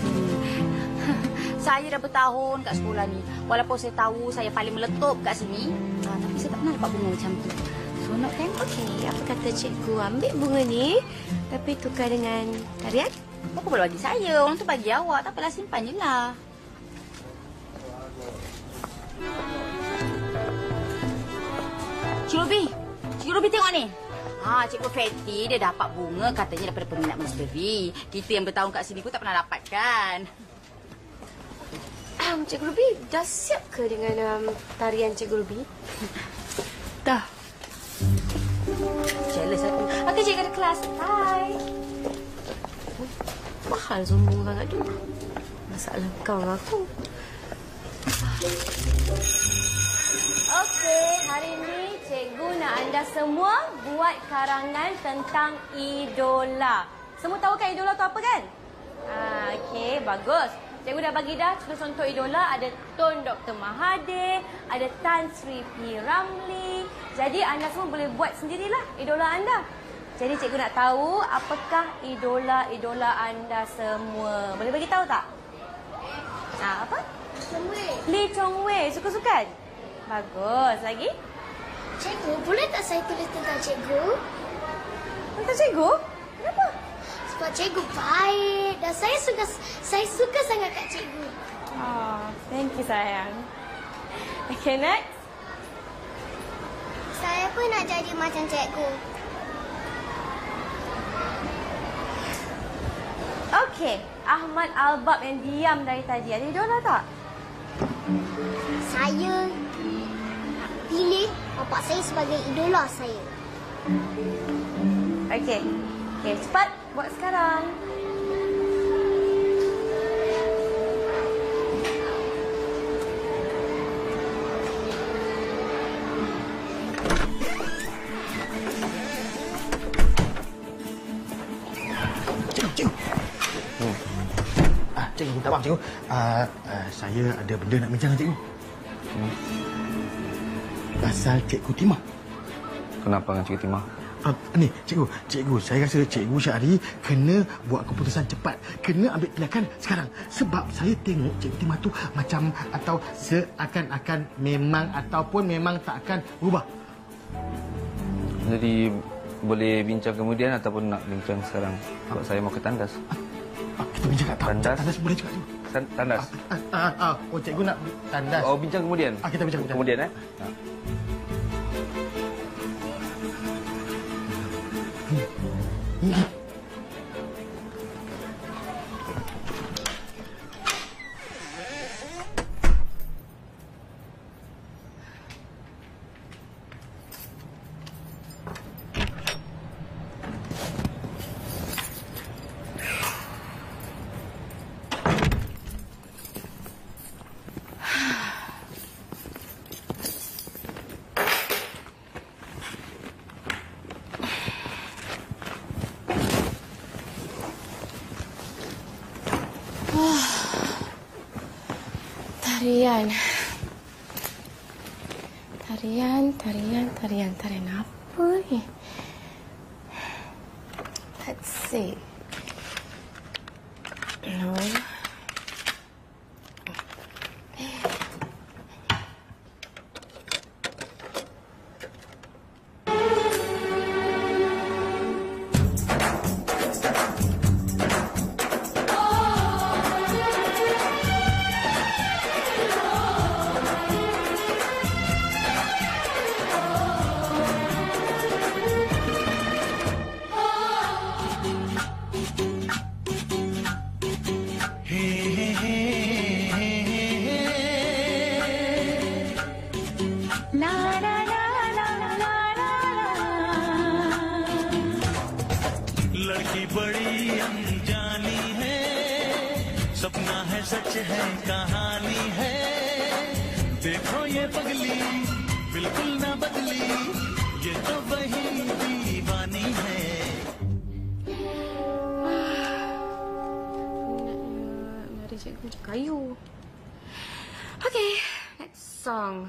Saya dah bertahun kat sekolah ni. Walaupun saya tahu saya paling meletup kat sini. Tapi saya tak pernah dapat bunga macam tu. Seronok kan? Okey, apa kata cikgu ambil bunga ni tapi tukar dengan tarian? Apa boleh bagi saya? Orang tu bagi awak. Tak apalah, simpan je lah. Cik Ruby tengok ni. Cikgu Fatty dia dapat bunga katanya daripada peminat misteri. Kita yang bertahun kat sini pun tak pernah dapatkan. Cikgu Ruby dah siap ke dengan tarian Cikgu Ruby? Dah. Jealous aku. Okey, cikgu ada kelas. Hai. Mahal sombong sangat tu. Masalah kau dengan aku. Okey, hari ini cikgu nak anda semua buat karangan tentang idola. Semua tahu kan idola tu apa kan? Okey, bagus. Cikgu dah bagi dah contoh idola. Ada Tun Dr. Mahathir, ada Tan Sri P. Ramlee. Jadi anda semua boleh buat sendirilah idola anda. Jadi cikgu nak tahu apakah idola-idola anda semua. Boleh bagi tahu tak? Apa? Lee Chong Wei. Suka-sukan? Bagus. Lagi? Cikgu, boleh tak saya tulis tentang cikgu? Tentang cikgu? Kenapa? Sebab cikgu baik dan saya suka sangat kat cikgu. Oh, thank you sayang. Okay, next. Saya pun nak jadi macam cikgu. Okay, Ahmad Albab yang diam dari tadi. Ada idola tak? Saya pilih bapak saya sebagai idola saya. Okay. Okay, cepat buat sekarang. Cikgu. Cikgu, minta maaf cikgu. Saya ada benda nak bincang dengan cikgu. Pasal Cikgu Timah. Kenapa dengan Cikgu Timah? Ni, cikgu, saya rasa Cikgu Syahri kena buat keputusan cepat. Kena ambil tindakan sekarang. Sebab saya tengok Cikgu Timah tu macam atau seakan-akan memang ataupun memang tak akan berubah. Jadi, boleh bincang kemudian ataupun nak bincang sekarang? Sebab saya mau ke tandas. Kita bincang kat tandas. Tandas boleh juga, cikgu. Tandas? Oh, cikgu nak tandas. Oh, bincang kemudian? Kita bincang kemudian. Tarian apa ni? Let's see. No. Kayu. Okay, next song.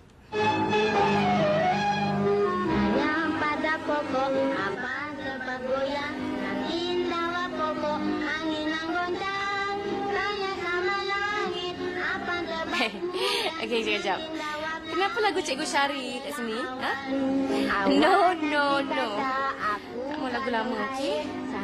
Yang pada pokok apa sebab goyang, indah pokok angin yang goncang, tanya sama langit apa sebab. Okay, sekejap. Kenapa lagu Cikgu Syahri kat sini? Ha? No. Tak mau lagu lama, okey?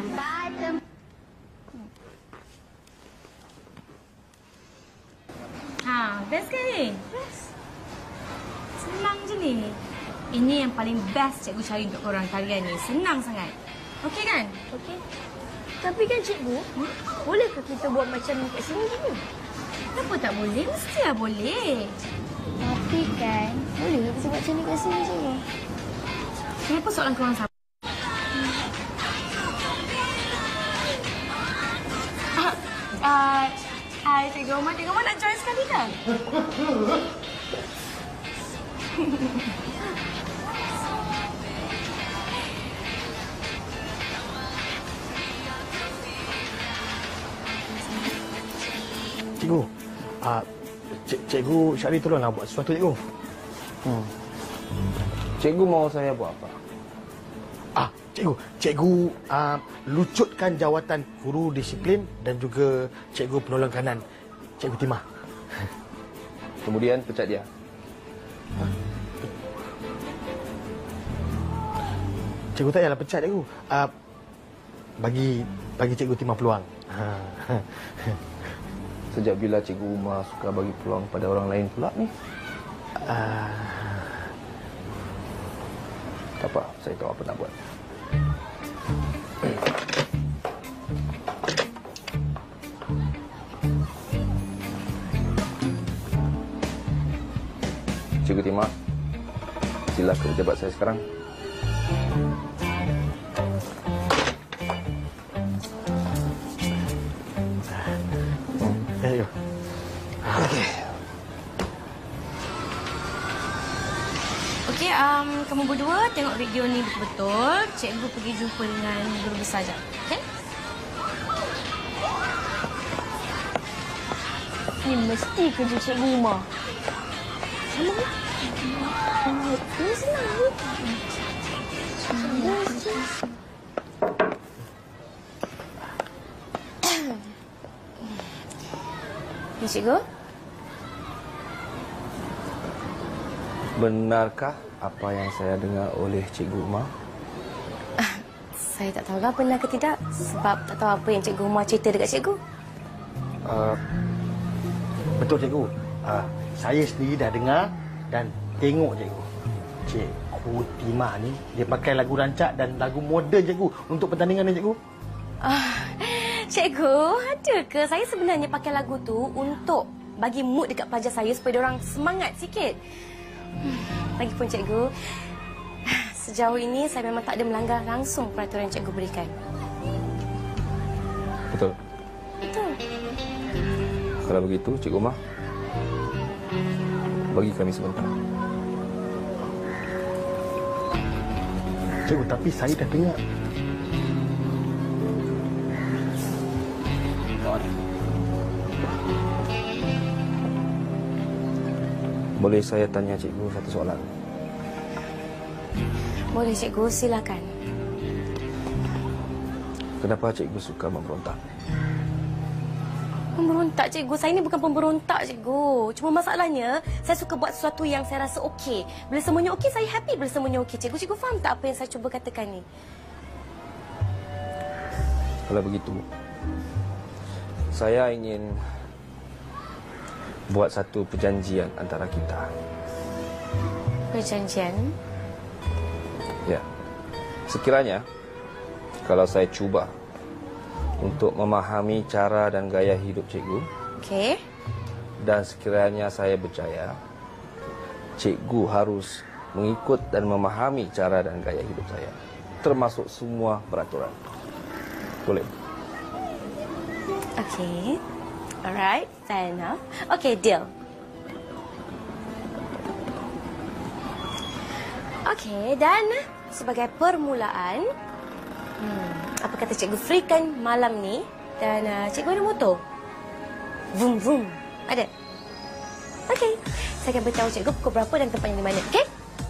Best ke ni? Best. Senang je ni. Ini yang paling best Cikgu Syahri untuk korang tarian ni. Senang sangat. Okey kan? Okey. Tapi kan cikgu, bolehkah kita buat macam ni kat sini juga? Kenapa tak boleh? Mestilah boleh. Tapi kan, boleh kita buat macam ni kat sini juga. Kenapa soalan korang sama? Cikgu Omar nak join sekali kan? Cikgu, Cikgu Syahri tolonglah buat sesuatu, cikgu. Cikgu mahu saya buat apa? Cikgu lucutkan jawatan guru disiplin dan juga cikgu penolong kanan, Cikgu Timah. Kemudian pecat dia. Cikgu tak payahlah pecat cikgu. Bagi cikgu timah peluang. Sejak bila Cikgu Umar suka bagi peluang pada orang lain pula ni? Tak apa, saya tahu apa nak buat. Cikgu Timah, sila ke pejabat saya sekarang. Ayo. Okey. Okey, kamu berdua tengok video ni betul-betul. Cikgu pergi jumpa dengan guru besar jap. Okey? Ni mesti kerja Cikgu Umar. Sama lah. Ini senang. Ya, Cikgu? Benarkah apa yang saya dengar oleh Cikgu Umar? Saya tak tahulah benar ke tidak. Sebab tak tahu apa yang Cikgu Umar cerita dekat Cikgu. Betul cikgu. Saya sendiri dah dengar dan tengok cikgu. Cikgu Timah ni dia pakai lagu rancak dan lagu moden cikgu untuk pertandingan ni cikgu. Cikgu, ada ke saya sebenarnya pakai lagu tu untuk bagi mood dekat pelajar saya supaya diorang semangat sikit. Lagipun cikgu, sejauh ini saya memang tak ada melanggar langsung peraturan yang cikgu berikan. Betul. Betul. Kalau begitu, Cikgu Umar, bagi kami sebentar. Cikgu, tapi saya dah dengar. Boleh saya tanya cikgu satu soalan? Boleh cikgu, silakan. Kenapa cikgu suka memberontak? Pemberontak cikgu? Saya ni bukan pemberontak cikgu. Cuma masalahnya, saya suka buat sesuatu yang saya rasa okey. Bila semuanya okey, saya happy bila semuanya okey. Cikgu faham tak apa yang saya cuba katakan ni? Kalau begitu, saya ingin buat satu perjanjian antara kita. Perjanjian? Ya. Sekiranya, kalau saya cuba untuk memahami cara dan gaya hidup cikgu. Okey. Dan sekiranya saya berjaya, cikgu harus mengikut dan memahami cara dan gaya hidup saya. Termasuk semua peraturan. Boleh? Okey. Alright, fair enough. Okey, deal. Okey, dan sebagai permulaan, apa kata cikgu freekan malam ni dan cikgu ada motor. Vroom vroom. Ada? Okey. Saya akan beritahu cikgu pukul berapa dan tempatnya di mana. Okey?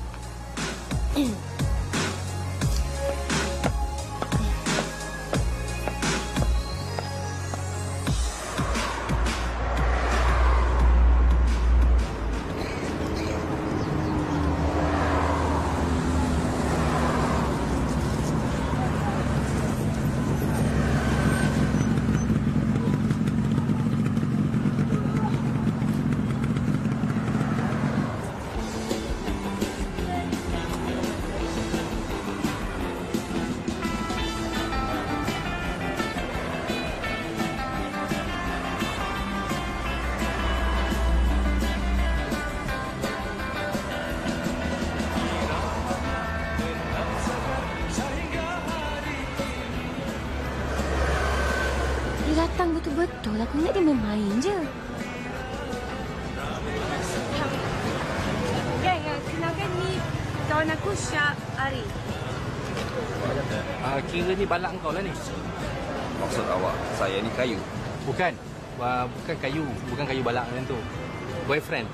Datang betul-betul. Aku ingat dia main-main je. Gang, kenalkan ni kawan aku Syak Ari. Kira ni balak kau lah ni. Maksud awak, saya ni kayu? Bukan. Bukan kayu. Bukan kayu balak macam tu. Boyfriend.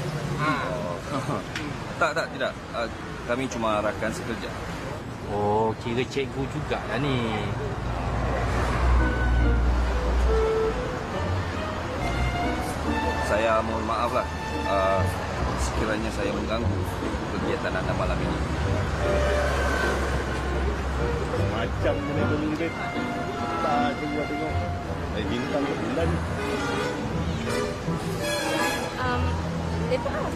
Tidak. Kami cuma rakan sekerja. Oh, kira cikgu jugalah ni. Saya mohon maaf lah sekiranya saya mengganggu kegiatan anda malam ini. Macam kena beli kan. Tak tengok. Bintang ke bulan. Lepas apa?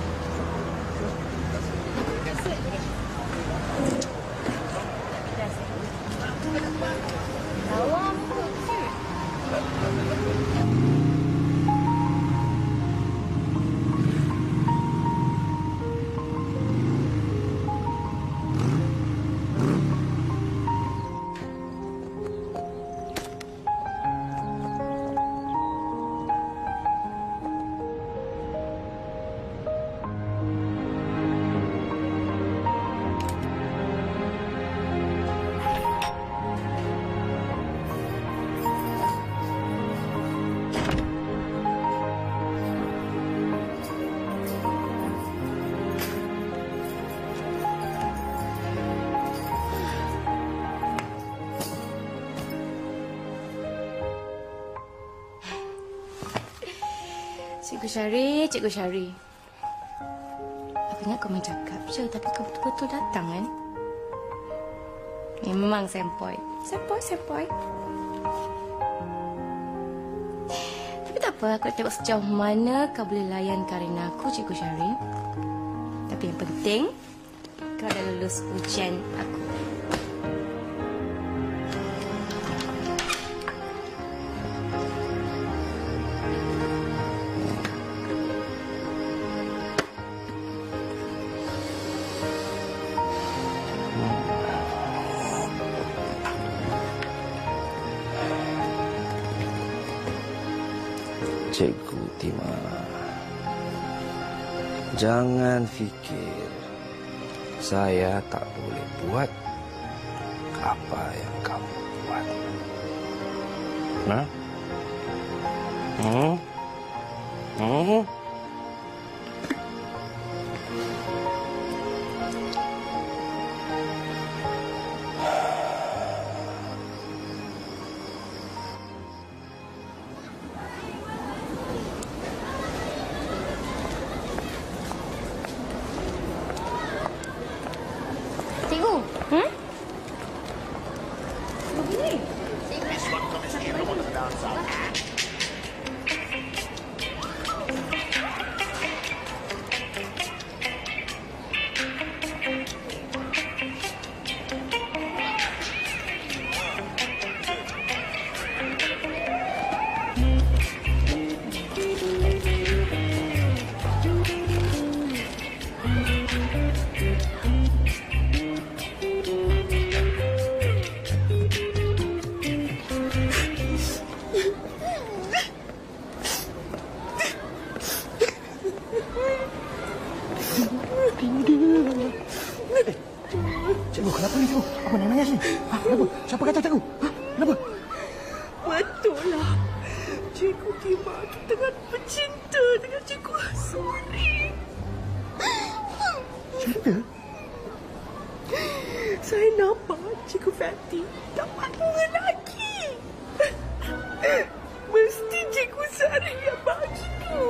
Lawa muka. Cikgu Syari. Aku ingat kau main cakap je, tapi kau betul-betul datang kan? Memang sempoi. Tapi tak apa, aku tengok sejauh mana kau boleh layan Karina aku, Cikgu Syari. Tapi yang penting, kau dah lulus ujian aku. Cikgu Tima, jangan fikir saya tak boleh buat apa yang kamu buat. Nah? Cikgu, kenapa ni cikgu? Apa nak nangis ni? Kenapa? Siapa kata cikgu? Kenapa? Betul lah. Cikgu Tima tengah bercinta dengan Cikgu Suri. Cinta? Saya nampak Cikgu Fatty dapat lelaki. Mesti Cikgu Sari yang bagi tu.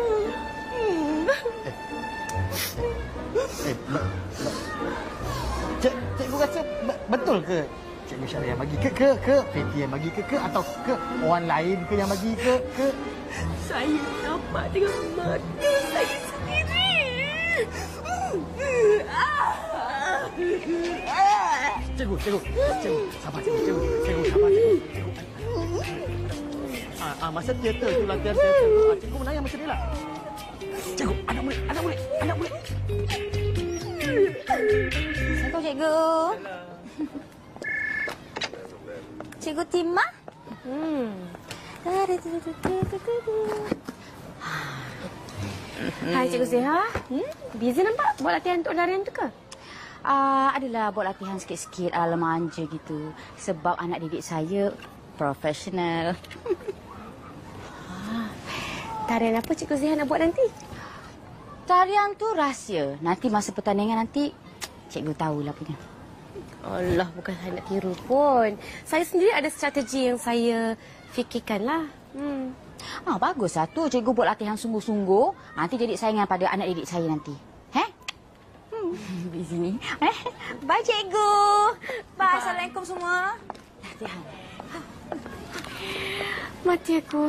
Cikgu rasa betul ke Cikgu Syari yang bagi ke Fatty yang bagi ke atau ke orang lain ke yang bagi ke? Saya nampak dengan mata saya sendiri. Cikgu, sabar cikgu, sabar cikgu. Masa teater tu, latihan teater tu, cikgu menayang macam ni lah. Cikgu, anak murid. Assalamualaikum, Cikgu. Cikgu Tima? Hai, Cikgu Zeha. Busy nampak buat latihan untuk larian tu ke? Adalah buat latihan sikit-sikit ala manja gitu. Sebab anak didik saya profesional. Tarian apa Cikgu Zeha nak buat nanti? Tarian tu rahsia. Nanti masa pertandingan nanti, Cikgu tahulah punya. Allah, bukan saya nak tiru pun. Saya sendiri ada strategi yang saya fikirkan lah. Baguslah tu. Cikgu buat latihan sungguh-sungguh. Nanti jadi saingan pada anak didik saya nanti. Di sini. Bye, Cikgu. Bye. Assalamualaikum semua. latihan. Mati aku.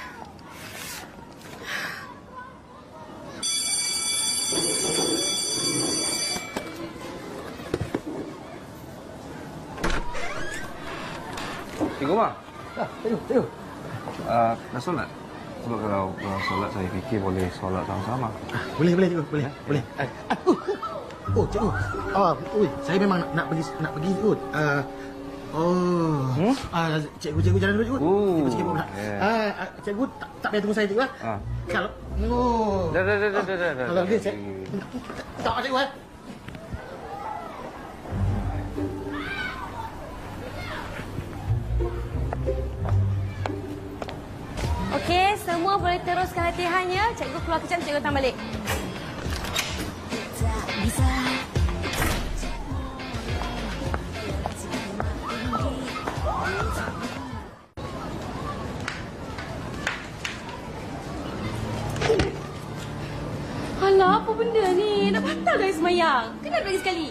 Cikgu Ma. Cikgu. Dah solat? Sebab kalau solat saya fikir boleh solat sama-sama. Boleh cikgu, boleh. Cikgu. Saya memang nak pergi cikgu. Cikgu jalan dulu cikgu. Cikgu tak payah tunggu saya cikgu. Kalau Dah. Kalau dia saya tak cikgu. Okey, semua boleh teruskan latihannya. Cikgu keluar kejap, cikgu datang balik. Alah, apa benda ni? Nak batal dah semayang. Kenapa lagi sekali?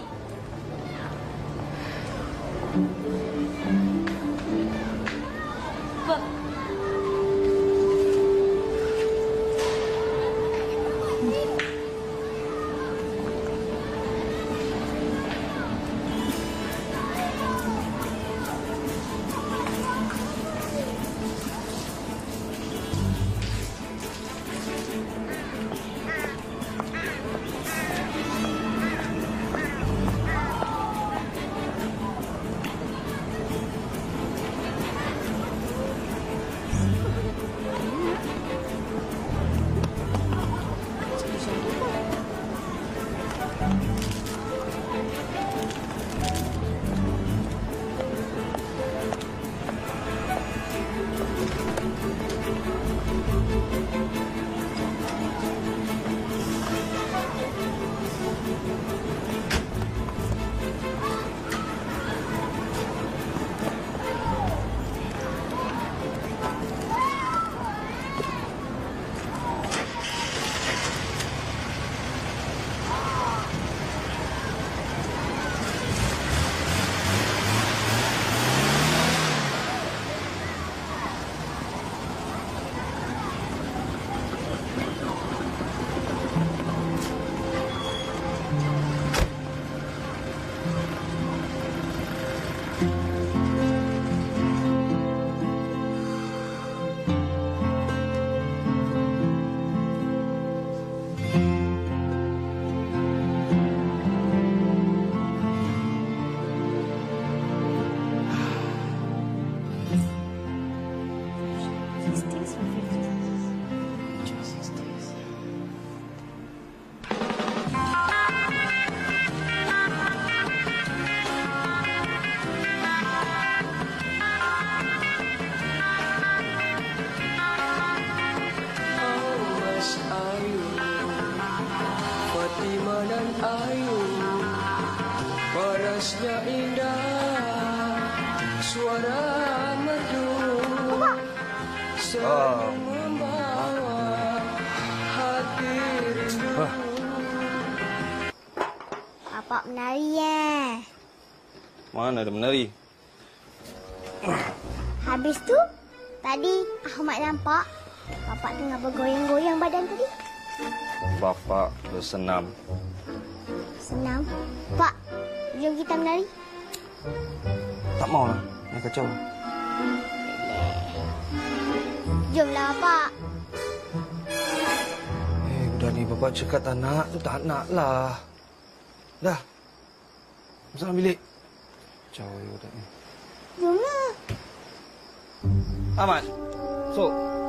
Parasnya indah, suara merdu sering membawa hati rindu. Bapak menari ya. Mana ada menari? Habis tu, tadi Ahmad nampak Bapak tengah bergoyang-goyang badan tadi. Bapak bersenam. Senam. Pak, jom kita menari. Tak maulah, nak kacau. Jomlah, Pak. Udah ni Bapak cakap tak nak, tu tak nak lah. Dah. Masuk dalam bilik. Kacau ya budak ni. Jomlah. Ahmad, masuk.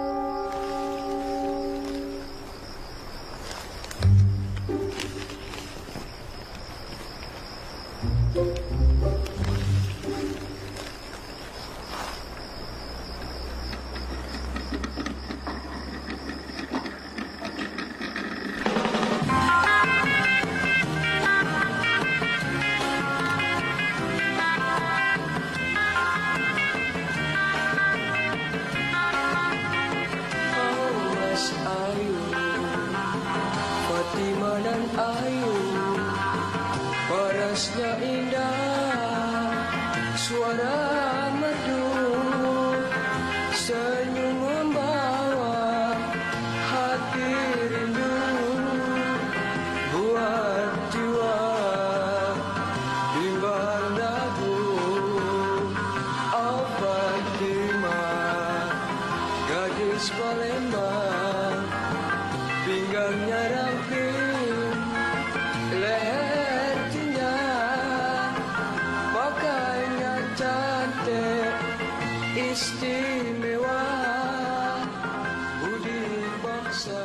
Fatimah dan Ayu, parasnya indah, suara merdu istimewa budi bangsa.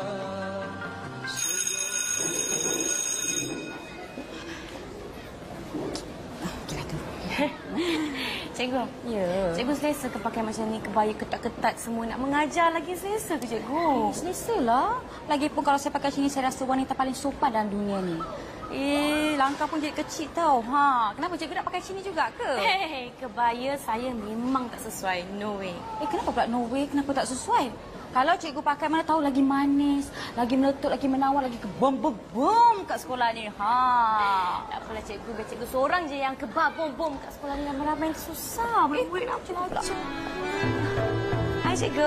Cikgu, cikgu selesa ke pakai macam ni, kebaya ketat-ketat semua. Nak mengajar lagi selesa ke cikgu? Selesa lah. Lagipun kalau saya pakai macam ni, saya rasa wanita paling sopan dalam dunia ni. Langkah pun jadi kecil tau. Kenapa cikgu nak pakai macam ni juga ke? Kebaya saya memang tak sesuai. No way. Kenapa pula no way? Kenapa tak sesuai? Kalau cikgu pakai mana tahu lagi manis, lagi meletup, lagi menawar, lagi kebom-bom kat sekolah ni. Tak apalah cikgu, biar cikgu seorang je yang kebom-bom kat sekolah ni. Ramai-ramai susah. Boleh nak macam. Hai cikgu.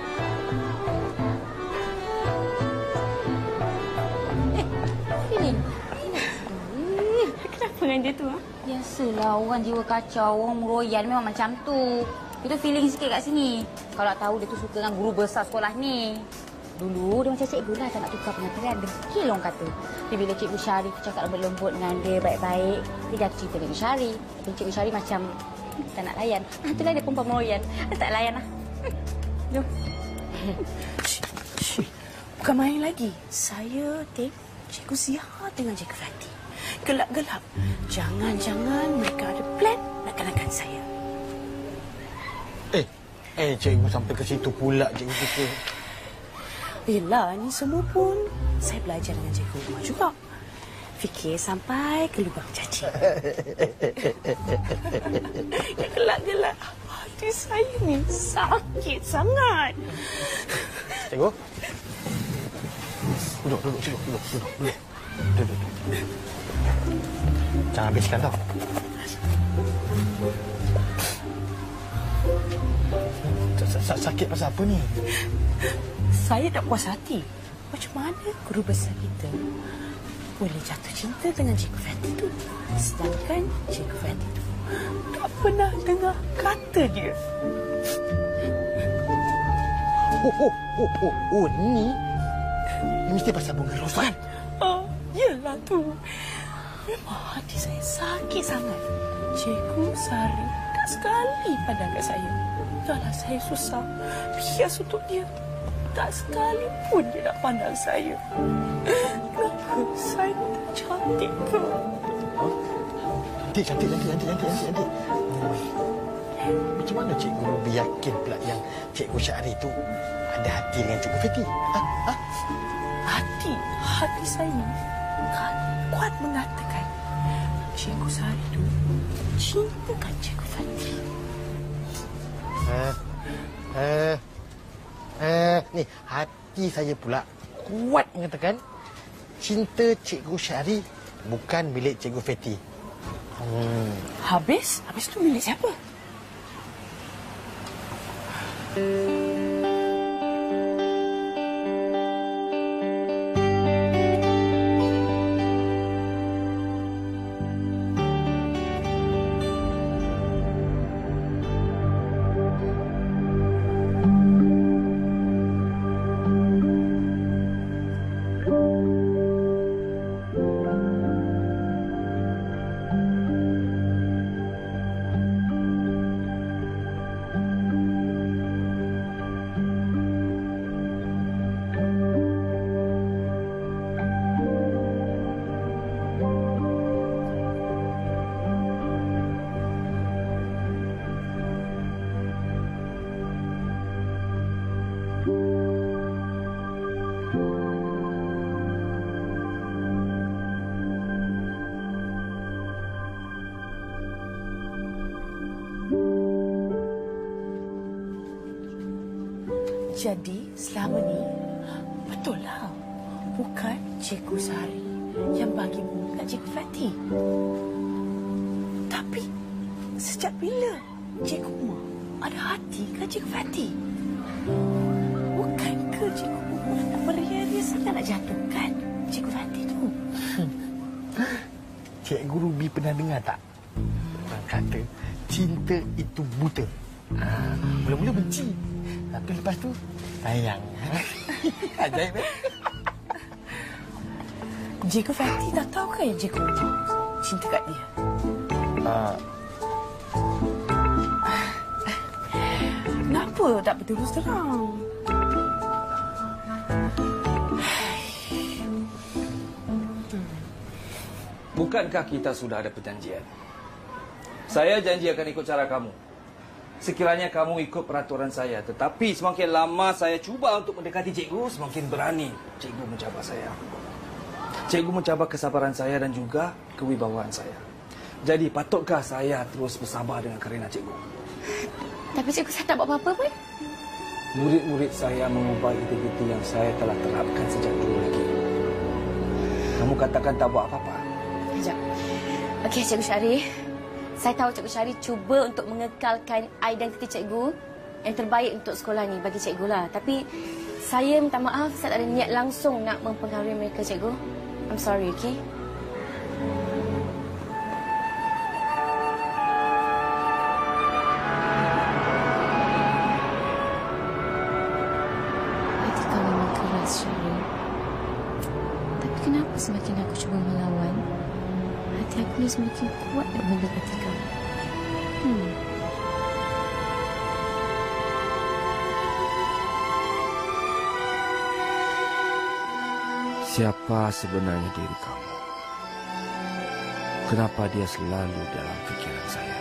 Feeling. Kenapa dengan dia tu? Biasalah, orang jiwa kacau, orang meroyan memang macam tu. Itu feeling sikit kat sini. Kalau tahu dia tu suka dengan guru besar sekolah ni. Dulu dia macam cikgu lah, tak nak tukar pengajaran. Dengkil orang kata. Tapi bila Cikgu Syari cakap lembut-lembut dengan dia baik-baik, dia dah cerita dengan Syari. Tapi Cikgu Syari macam tak nak layan. Itulah dia perempuan meroyan. Dia tak layan lah. Jom. Bukan main lagi. Saya tengok Cikgu Zia dengan Cikgu Fatih. Gelap-gelap. Jangan-jangan mereka ada plan nak kalahkan saya. Cikgu sampai ke situ pula cikgu kita. Yelah, ni semua pun saya belajar dengan cikgu rumah juga. Fikir sampai ke lubang cacing. Gelak-gelak. Hati saya ni sakit sangat. Cikgu. Duduk. Jangan habiskan tau. Sakit pasal apa ni? Saya tak puas hati. Macam mana guru besar kita boleh jatuh cinta dengan Cikgu Fatih tu? Sedangkan Cikgu Fatih tu tak pernah dengar kata dia. Ni mesti pasal bunga ros kan? Yelah tu. Memang hati saya sakit sangat. Cikgu Sari tak sekali pandang kat saya. Dahlah saya susah bias untuk dia. Tak sekali pun dia nak pandang saya. Kenapa saya tak cantik ke? Cantik. Macam mana Cikgu Ruby yakin pula yang Cikgu Syahri tu ada hati dengan Cikgu Fatih? Hati saya kuat mengatakan Cikgu Syahri tu cintakan Cikgu Fatih. Ni hati saya pula kuat mengatakan cinta Cikgu Syahri bukan milik Cikgu Fatih. Habis tu milik siapa? Jadi selama ni betul lah bukan Cikgu Sari yang bagi bunga kat Cikgu Fatih. Tapi sejak bila Cikgu Ma ada hati kat Cikgu Fatih? Bukankah Cikgu Ma nak beria-ria sangat nak jatuhkan Cikgu Fatih tu? Cikgu Ruby pernah dengar tak? Orang kata cinta itu buta. Mula-mula benci. Tapi lepas tu sayang. Ajaib kan? Cikgu Fatih tak tahu ke yang Cikgu cinta kat dia? Kenapa tak berterus terang? Bukankah kita sudah ada perjanjian? Saya janji akan ikut cara kamu. Sekiranya kamu ikut peraturan saya. Tetapi semakin lama saya cuba untuk mendekati cikgu, semakin berani cikgu mencabar saya. Cikgu mencabar kesabaran saya dan juga kewibawaan saya. Jadi patutkah saya terus bersabar dengan kerana cikgu? Tapi cikgu saya tak buat apa-apa pun. Murid-murid saya mengubah aktiviti yang saya telah terapkan sejak dulu lagi. Kamu katakan tak buat apa-apa? Sekejap. Okey, Cikgu Syari. Saya tahu Cikgu Syari cuba untuk mengekalkan identiti cikgu yang terbaik untuk sekolah ni bagi cikgu lah. Tapi saya minta maaf, saya tak ada niat langsung nak mempengaruhi mereka, cikgu. I'm sorry, okey? Hati kau memang keras, Syari. Tapi kenapa semakin aku cuba melawan, hati aku ni semakin kuat nak mendekati kau? Siapa sebenarnya diri kamu? Kenapa dia selalu dalam fikiran saya?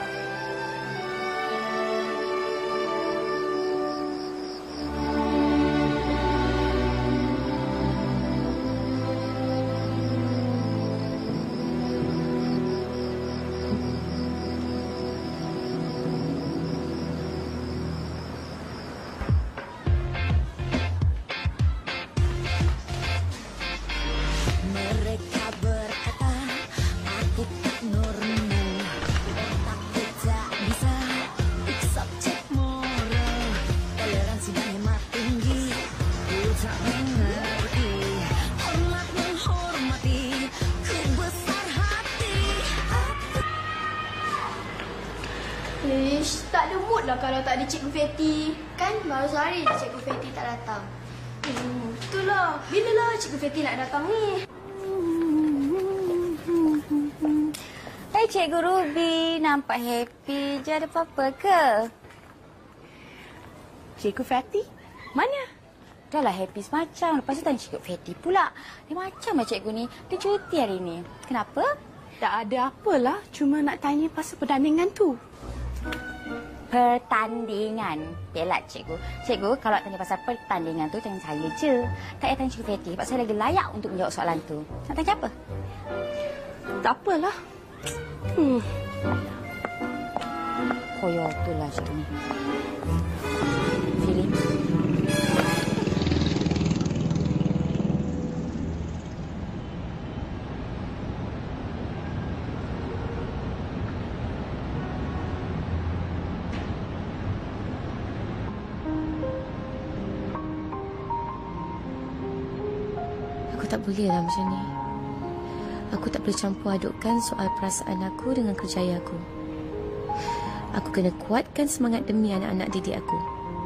Tak ada mood lah kalau tak ada Cikgu Fatty. Kan baru sehari je Cikgu Fatty tak datang. Betul lah. Bila lah Cikgu Fatty nak datang ni? Hai Cikgu Ruby, nampak happy je, ada apa-apa ke? Cikgu Fatty, mana? Dah lah happy semacam. Lepas tu tanya Cikgu Fatty pula. Dia macam lah cikgu ni. Dia cuti hari ni. Kenapa? Tak ada apalah. Cuma nak tanya pasal pertandingan tu. Pertandingan. Pelat cikgu. Cikgu, kalau tanya pasal pertandingan tu, tanya saya je. Tak payah tanya Cikgu Fatty. Sebab saya lagi layak untuk menjawab soalan tu. Nak tanya apa? Tak apalah. Koyo tu lah cikgu ni. Feeling. Tak boleh lah macam ni. Aku tak boleh campur adukkan soal perasaan aku dengan kerjaya aku. Aku kena kuatkan semangat demi anak-anak didik aku.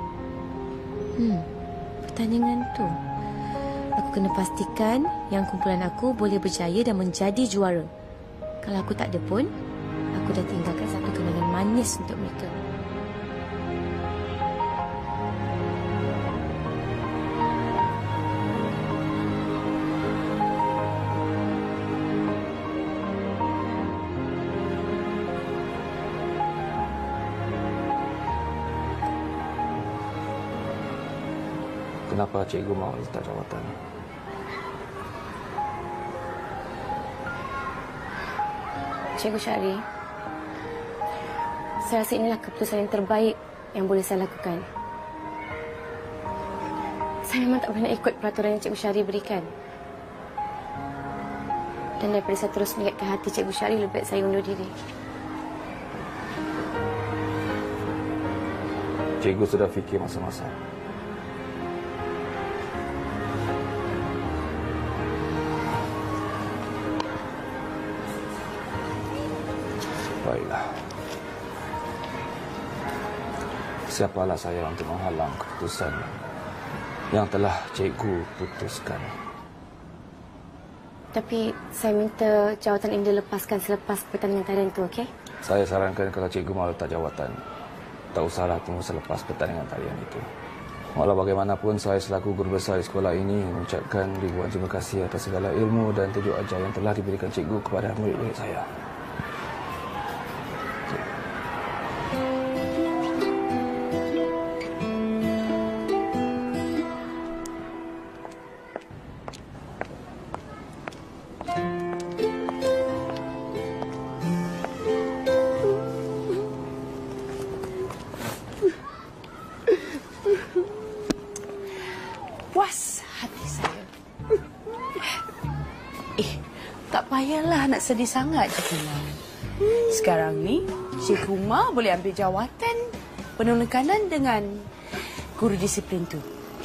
Pertandingan tu. Aku kena pastikan yang kumpulan aku boleh berjaya dan menjadi juara. Kalau aku tak ada pun, aku dah tinggalkan satu kenangan manis untuk mereka. Kenapa cikgu mahu letak jawatan? Cikgu Syari, saya rasa inilah keputusan yang terbaik yang boleh saya lakukan. Saya memang tak pernah ikut peraturan yang Cikgu Syari berikan. Dan daripada saya terus menyakitkan hati Cikgu Syari, lebih baik saya undur diri. Cikgu sudah fikir masa-masa. Baiklah. Siapalah saya untuk menghalang keputusan yang telah cikgu putuskan. Tapi saya minta jawatan ini dilepaskan selepas pertandingan tarian itu, okey? Saya sarankan kalau cikgu mahu letak jawatan, tak usahlah tunggu selepas pertandingan talian itu. Walau bagaimanapun, saya selaku guru besar di sekolah ini mengucapkan ribuan terima kasih atas segala ilmu dan tunjuk ajar yang telah diberikan cikgu kepada murid-murid saya. Puas hati saya. Tak payahlah nak sedih sangat, Cik Umar. Sekarang ni, Cik Umar boleh ambil jawatan penolakanan dengan guru disiplin tu.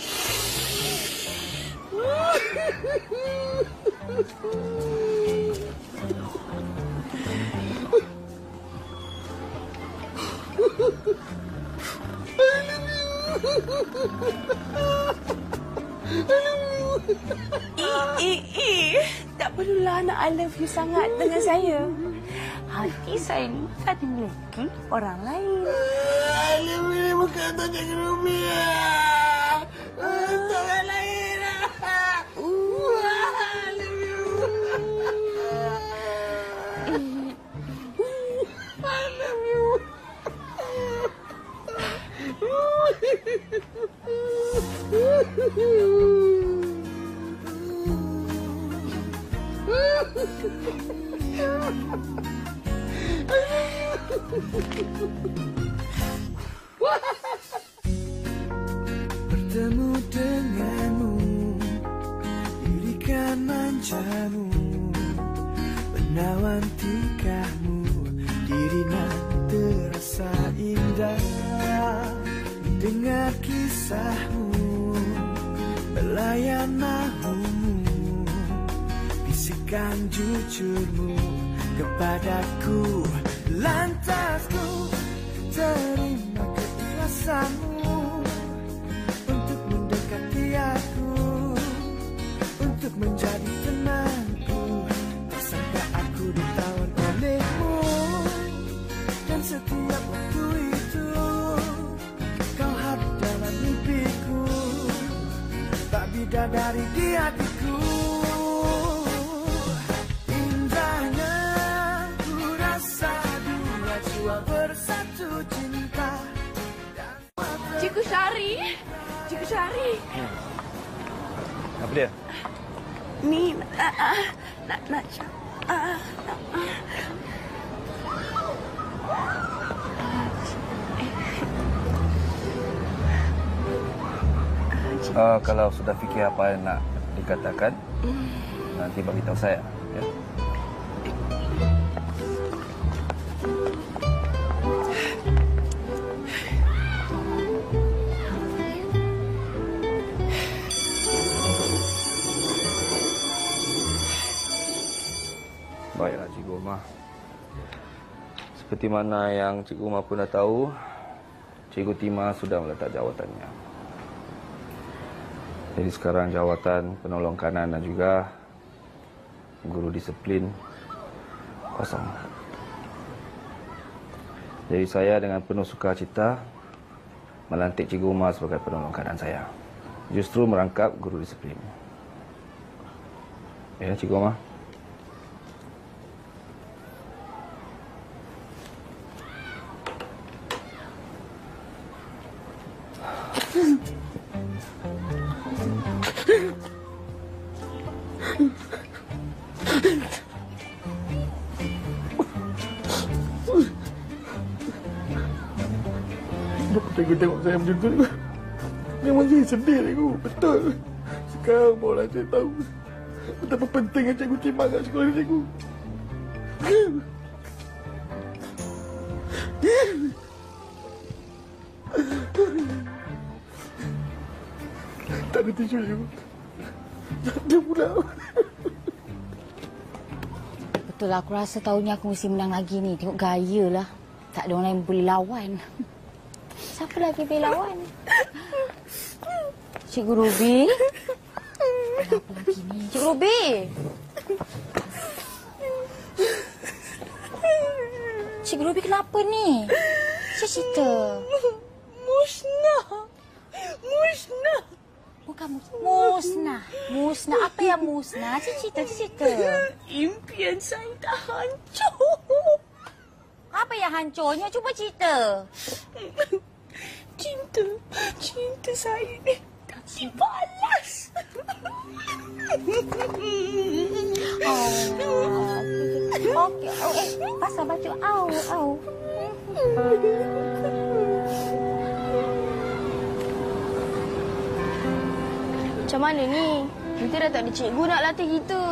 Tak perlulah nak I love you sangat dengan saya. Hati saya ni tak dimiliki orang lain. I love you bukan untuk Cikgu Rumi. Untuk orang lain. I love you. I love you. Bertemu denganmu, lirikan manjamu, menawan tingkahmu, dirinya terasa indah. Dengar kisahmu, belayan mahumu, bisikan jujurmu kepadaku. Lantas ku terima keikhlasanmu untuk mendekati aku, untuk menjadi temanku. Tak sangka aku ditawan olehmu, dan setiap waktu itu kau hadir dalam mimpiku, tak bidadari di hatiku. Indahnya ku rasa dua jiwa bersatu cinta. Cikgu Syari. Cikgu Syari. Apa dia? Ni nak kalau sudah fikir apa yang nak dikatakan, nanti bagi tahu saya. Ya? Baiklah, Cikgu Umar. Seperti mana yang Cikgu Umar pun dah tahu, Cikgu Tima sudah meletak jawatannya. Jadi sekarang jawatan penolong kanan dan juga guru disiplin kosong. Jadi saya dengan penuh sukacita melantik Cikgu Umar sebagai penolong kanan saya. Justru merangkap guru disiplin. Ya, Cikgu Umar. Cikgu tengok saya macam tu, cikgu. Memang saya sedih, cikgu. Betul. Sekarang barulah saya tahu betapa pentingnya Cikgu Tima kat sekolah ni, cikgu. Tak ada tisu, cikgu. Tak ada pula. Betul lah, aku rasa tahun ni aku mesti menang lagi ni. Tengok gaya lah. Tak ada orang lain boleh lawan. Siapa lagi boleh lawan? Cikgu Ruby? Ada apa lagi ni? Cikgu Ruby! Cikgu Ruby kenapa ni? Cerita. Musnah. Musnah. Bukan musnah. Musnah. Apa yang musnah? Cerita. Impian saya dah hancur. Apa yang hancurnya? Cuba cerita. Cinta saya ni tak dibalas. Okey. Pasal baju. Au. Macam mana ni? Kita dah tak ada cikgu nak latih kita.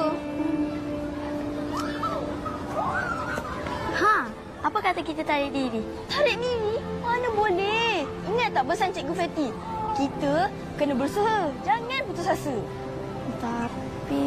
Apa kata kita tarik diri? Tarik diri? Mana boleh? Ingat tak pesan Cikgu Fatty? Kita kena berusaha. Jangan putus asa. Tapi...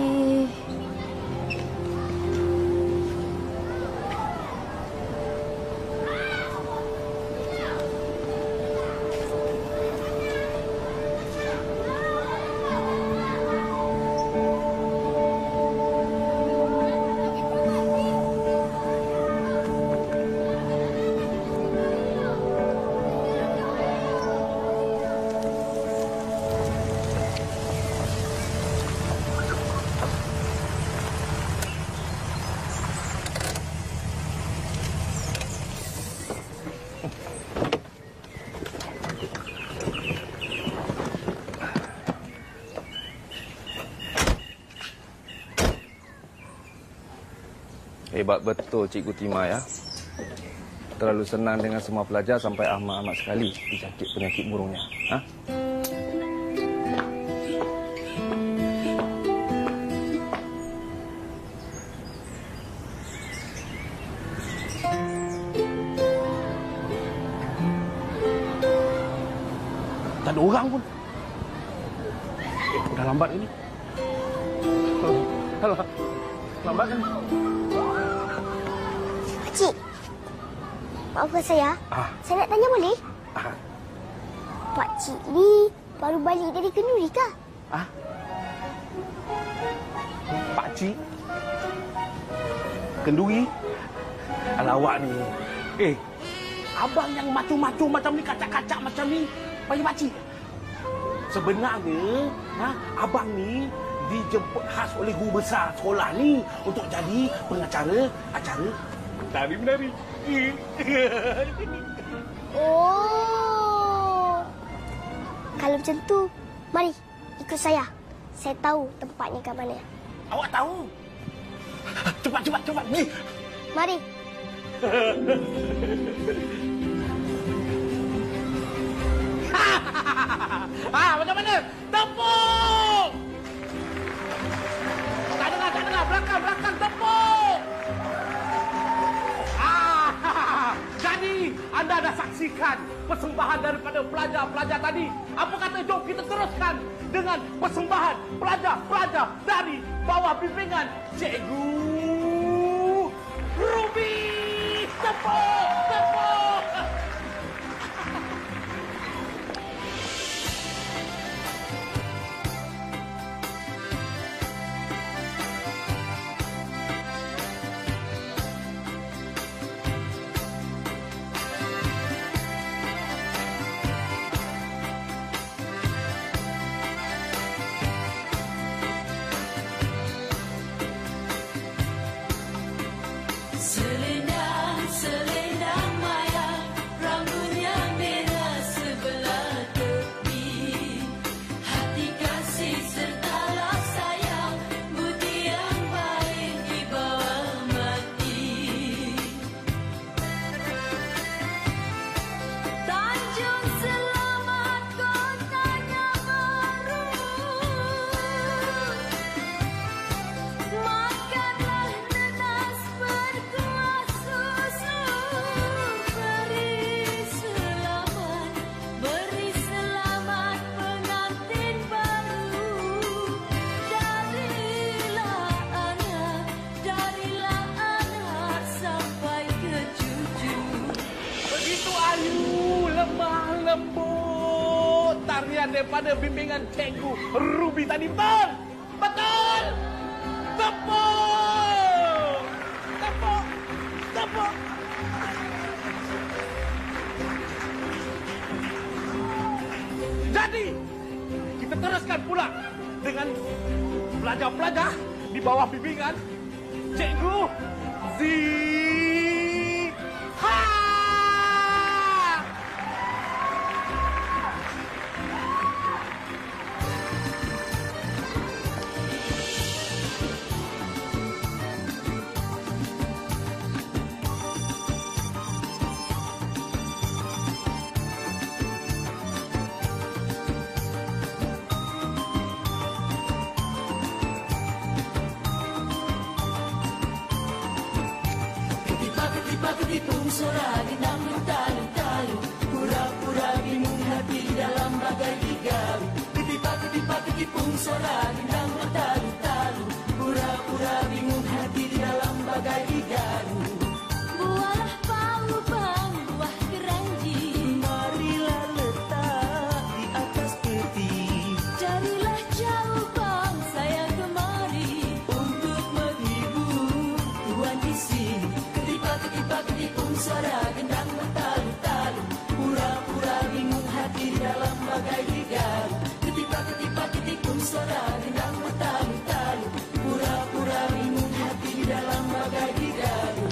Hebat betul Cikgu Tima ya. Terlalu senang dengan semua pelajar sampai amat sekali dijangkit penyakit burungnya. Ha? Tak ada orang pun. Dah lambat ini. Alah, lambat kan? Pakcik, maafkan saya. Saya nak tanya boleh? Pakcik ni baru balik dari kenduri kah? Pakcik? Kenduri? Alah awak ni. Abang yang macu-macu macam ni, kacak-kacak macam ni, panggil pakcik. Sebenarnya, abang ni dijemput khas oleh guru besar sekolah ni untuk jadi pengacara acara menari-menari. Oh. Kalau macam tu, mari ikut saya. Saya tahu tempatnya kat mana. Awak tahu? Cepat, pergi. Mari. Macam mana? Tepuk! Tak dengar. Belakang, tepuk! Jadi, anda dah saksikan persembahan daripada pelajar-pelajar tadi. Apa kata jom kita teruskan dengan persembahan pelajar-pelajar dari bawah bimbingan Cikgu Ruby. Tepuk! Selendang maya, rambutnya merah sebelah tepi. Hati kasih sertalah sayang, budi yang baik di bawah mati. Tanjung Selamat kotanya baru, makanlah nenas berkuah susu. Beri selamat pengantin baru. Darilah anak sampai ke cucu. Begitu ayu, lemah lembut tarian daripada bimbingan Cikgu Ruby tadi. Betul! Tepuk! Jadi, kita teruskan pula dengan pelajar-pelajar di bawah bimbingan Cikgu Ziha. Ketipung suara gendang talu-talu, pura-pura bingung hati dalam bagai digalu. Ketipung suara gendang talu-talu, pura-pura bingung hati dalam bagai digalu. Buah bau bang, buah keranji, marilah letak di atas peti. carilah jauh bang, saya kemari Untuk menghibur tuan di sini. Ketipung suara gendang talu-talu, pura-pura bingung hati dalam bagai digalu. Ketipung suara gendang talu-talu, pura-pura bingung hati dalam bagai digalu.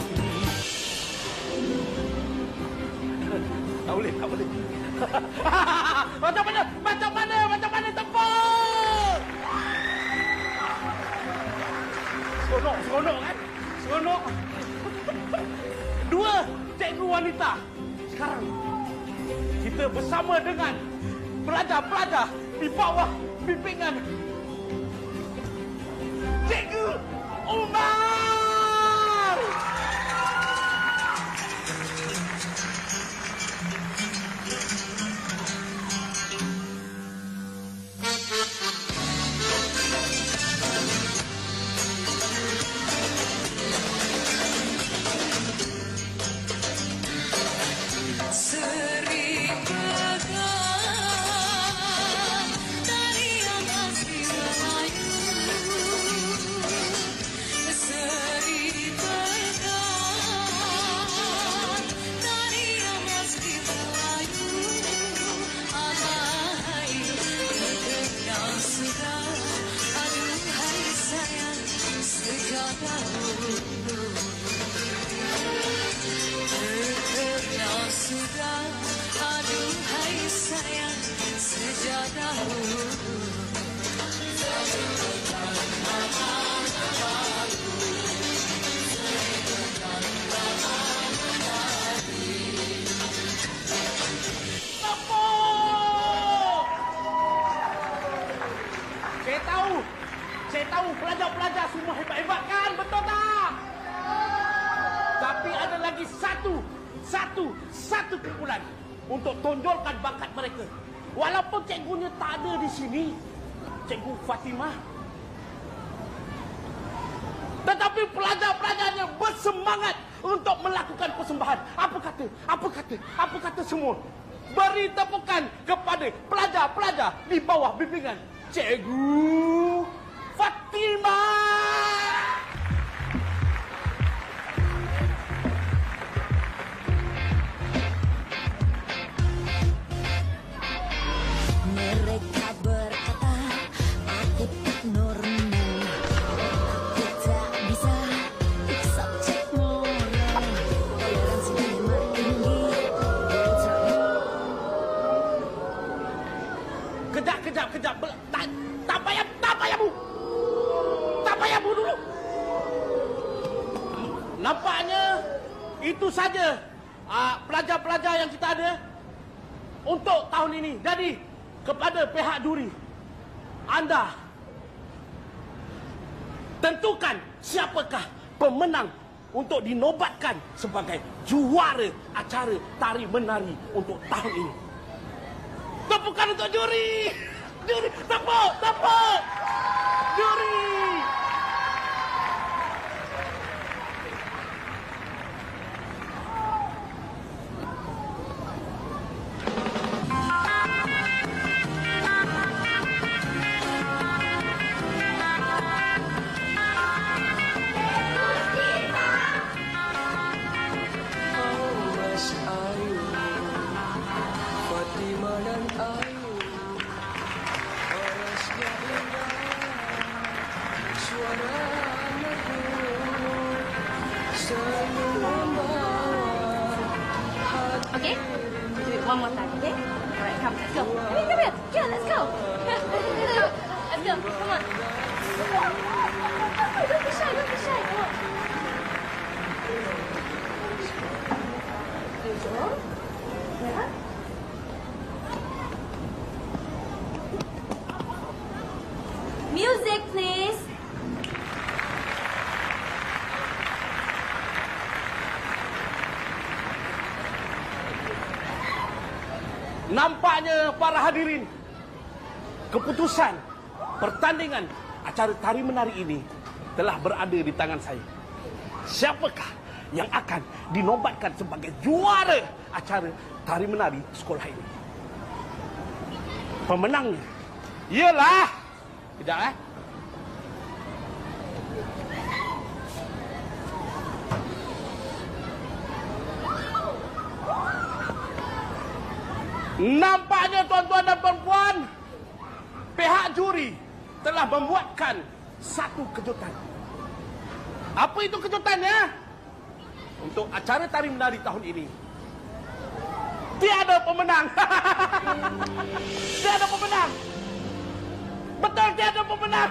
Tak boleh. Macam mana tepuk? Seronok kan? Seronok. 2 cikgu wanita. Sekarang kita bersama dengan pelajar-pelajar di bawah bimbingan Cikgu Umar. Seri pegang tarian asli Melayu. Seri pegang tarian asli Melayu. Amai terkenal sudah, aduhai sayang sejak dahulu. Terkenal sudah, aduhai sayang sejak dahulu. Saya tahu pelajar-pelajar semua hebat-hebat kan, betul tak? Tapi ada lagi satu kumpulan untuk tonjolkan bakat mereka. Walaupun cikgunya tak ada di sini, Cikgu Fatimah, tetapi pelajar-pelajarnya bersemangat untuk melakukan persembahan. Apa kata semua? Beri tepukan kepada pelajar-pelajar di bawah bimbingan Cikgu Fatimah. Mereka berkata, aku tak normal, aku tak bisa ikut cek moral, toleransi memang tinggi. Kejap. Tak payah bu dulu. Nampaknya itu saja pelajar-pelajar yang kita ada untuk tahun ini. Jadi kepada pihak juri, anda tentukan siapakah pemenang untuk dinobatkan sebagai juara acara tari menari untuk tahun ini. Tepukan untuk juri. Tepuk. Juri. Okay? Do it one more time, okay? Alright, come, let's go. Come here. Yeah, let's go. Let's go. Come on. Don't be shy. Come on. Yeah. Music, please. Nampaknya para hadirin, keputusan pertandingan acara tari menari ini telah berada di tangan saya. Siapakah yang akan dinobatkan sebagai juara acara tari menari sekolah ini? Pemenangnya ialah... Tidak, Nampaknya tuan-tuan dan puan-puan, pihak juri telah membuatkan satu kejutan. Apa itu kejutannya? Untuk acara tari menari tahun ini, tiada pemenang. Tiada pemenang. Betul, tiada pemenang.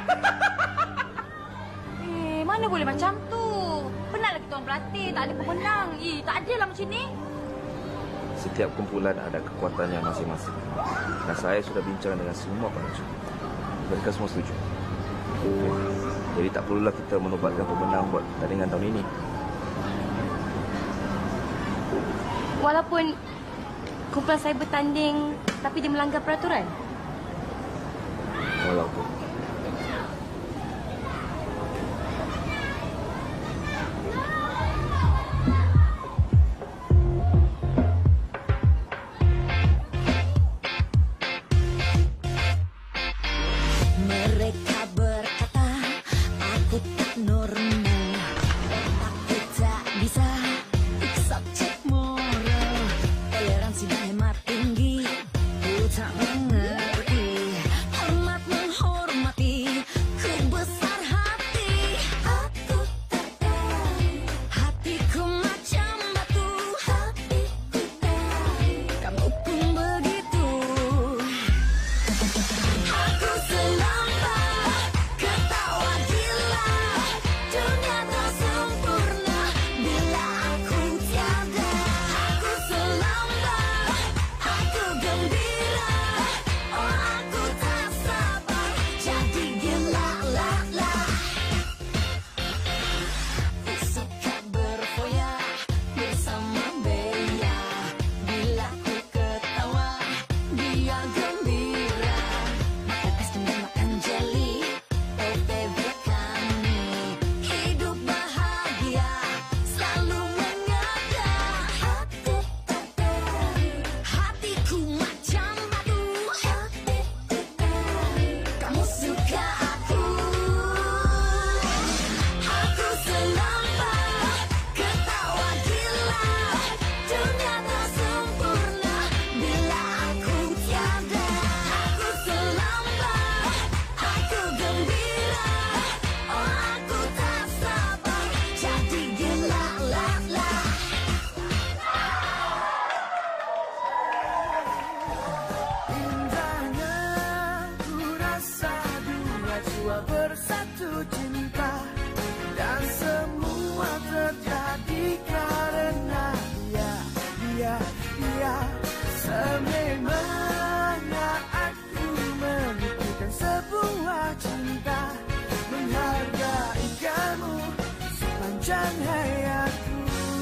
Mana boleh macam tu? Penat lagi tuan pelatih, tak ada pemenang. Tak adil lah macam ni. Setiap kumpulan ada kekuatannya masing-masing. Dan saya sudah bincang dengan semua penonton. Mereka semua setuju. Jadi tak perlulah kita menobatkan pemenang buat pertandingan tahun ini. Walaupun kumpulan saya bertanding, tapi dia melanggar peraturan. Walaupun. Mereka berkata aku tak normal, aku tak bisa subjek moral, toleransi dan hemat tinggi, ku tak mengerti, hormat menghormati, ku besar hati, aku tertarik, hatiku macam batu, hatiku tarik, kamu pun begitu. Aku selamba, ketawa gila, dunia tak sempurna bila aku tiada. Aku selamba, aku gembira, oh aku tak sabar jadi gila lah lah. Aku suka berfoya bersama Bea, bila ku ketawa dia gembira. Makan es krim dan makan jeli, OTW kami hidup bahagia, selalu mengada. Aku tertarik, hatiku macam batu, hatiku tarik, kamu suka aku. Aku selamba, ketawa gila, dunia tak sempurna bila aku tiada. Aku selamba, aku gembira, oh aku tak sabar jadi gila lah lah. Indahnya ku rasa dua jiwa bersatu cinta, dan semua terjadi karena dia. Sememangnya aku memikirkan sebuah cinta, menghargai kamu sepanjang hayatku.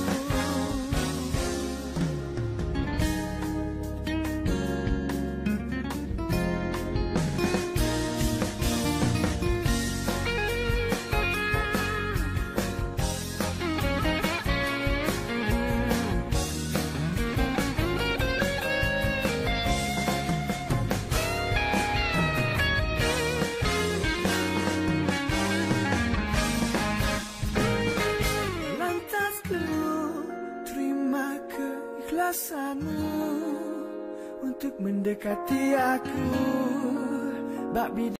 Lantas ku terima keikhlasanmu untuk mendekati aku, bak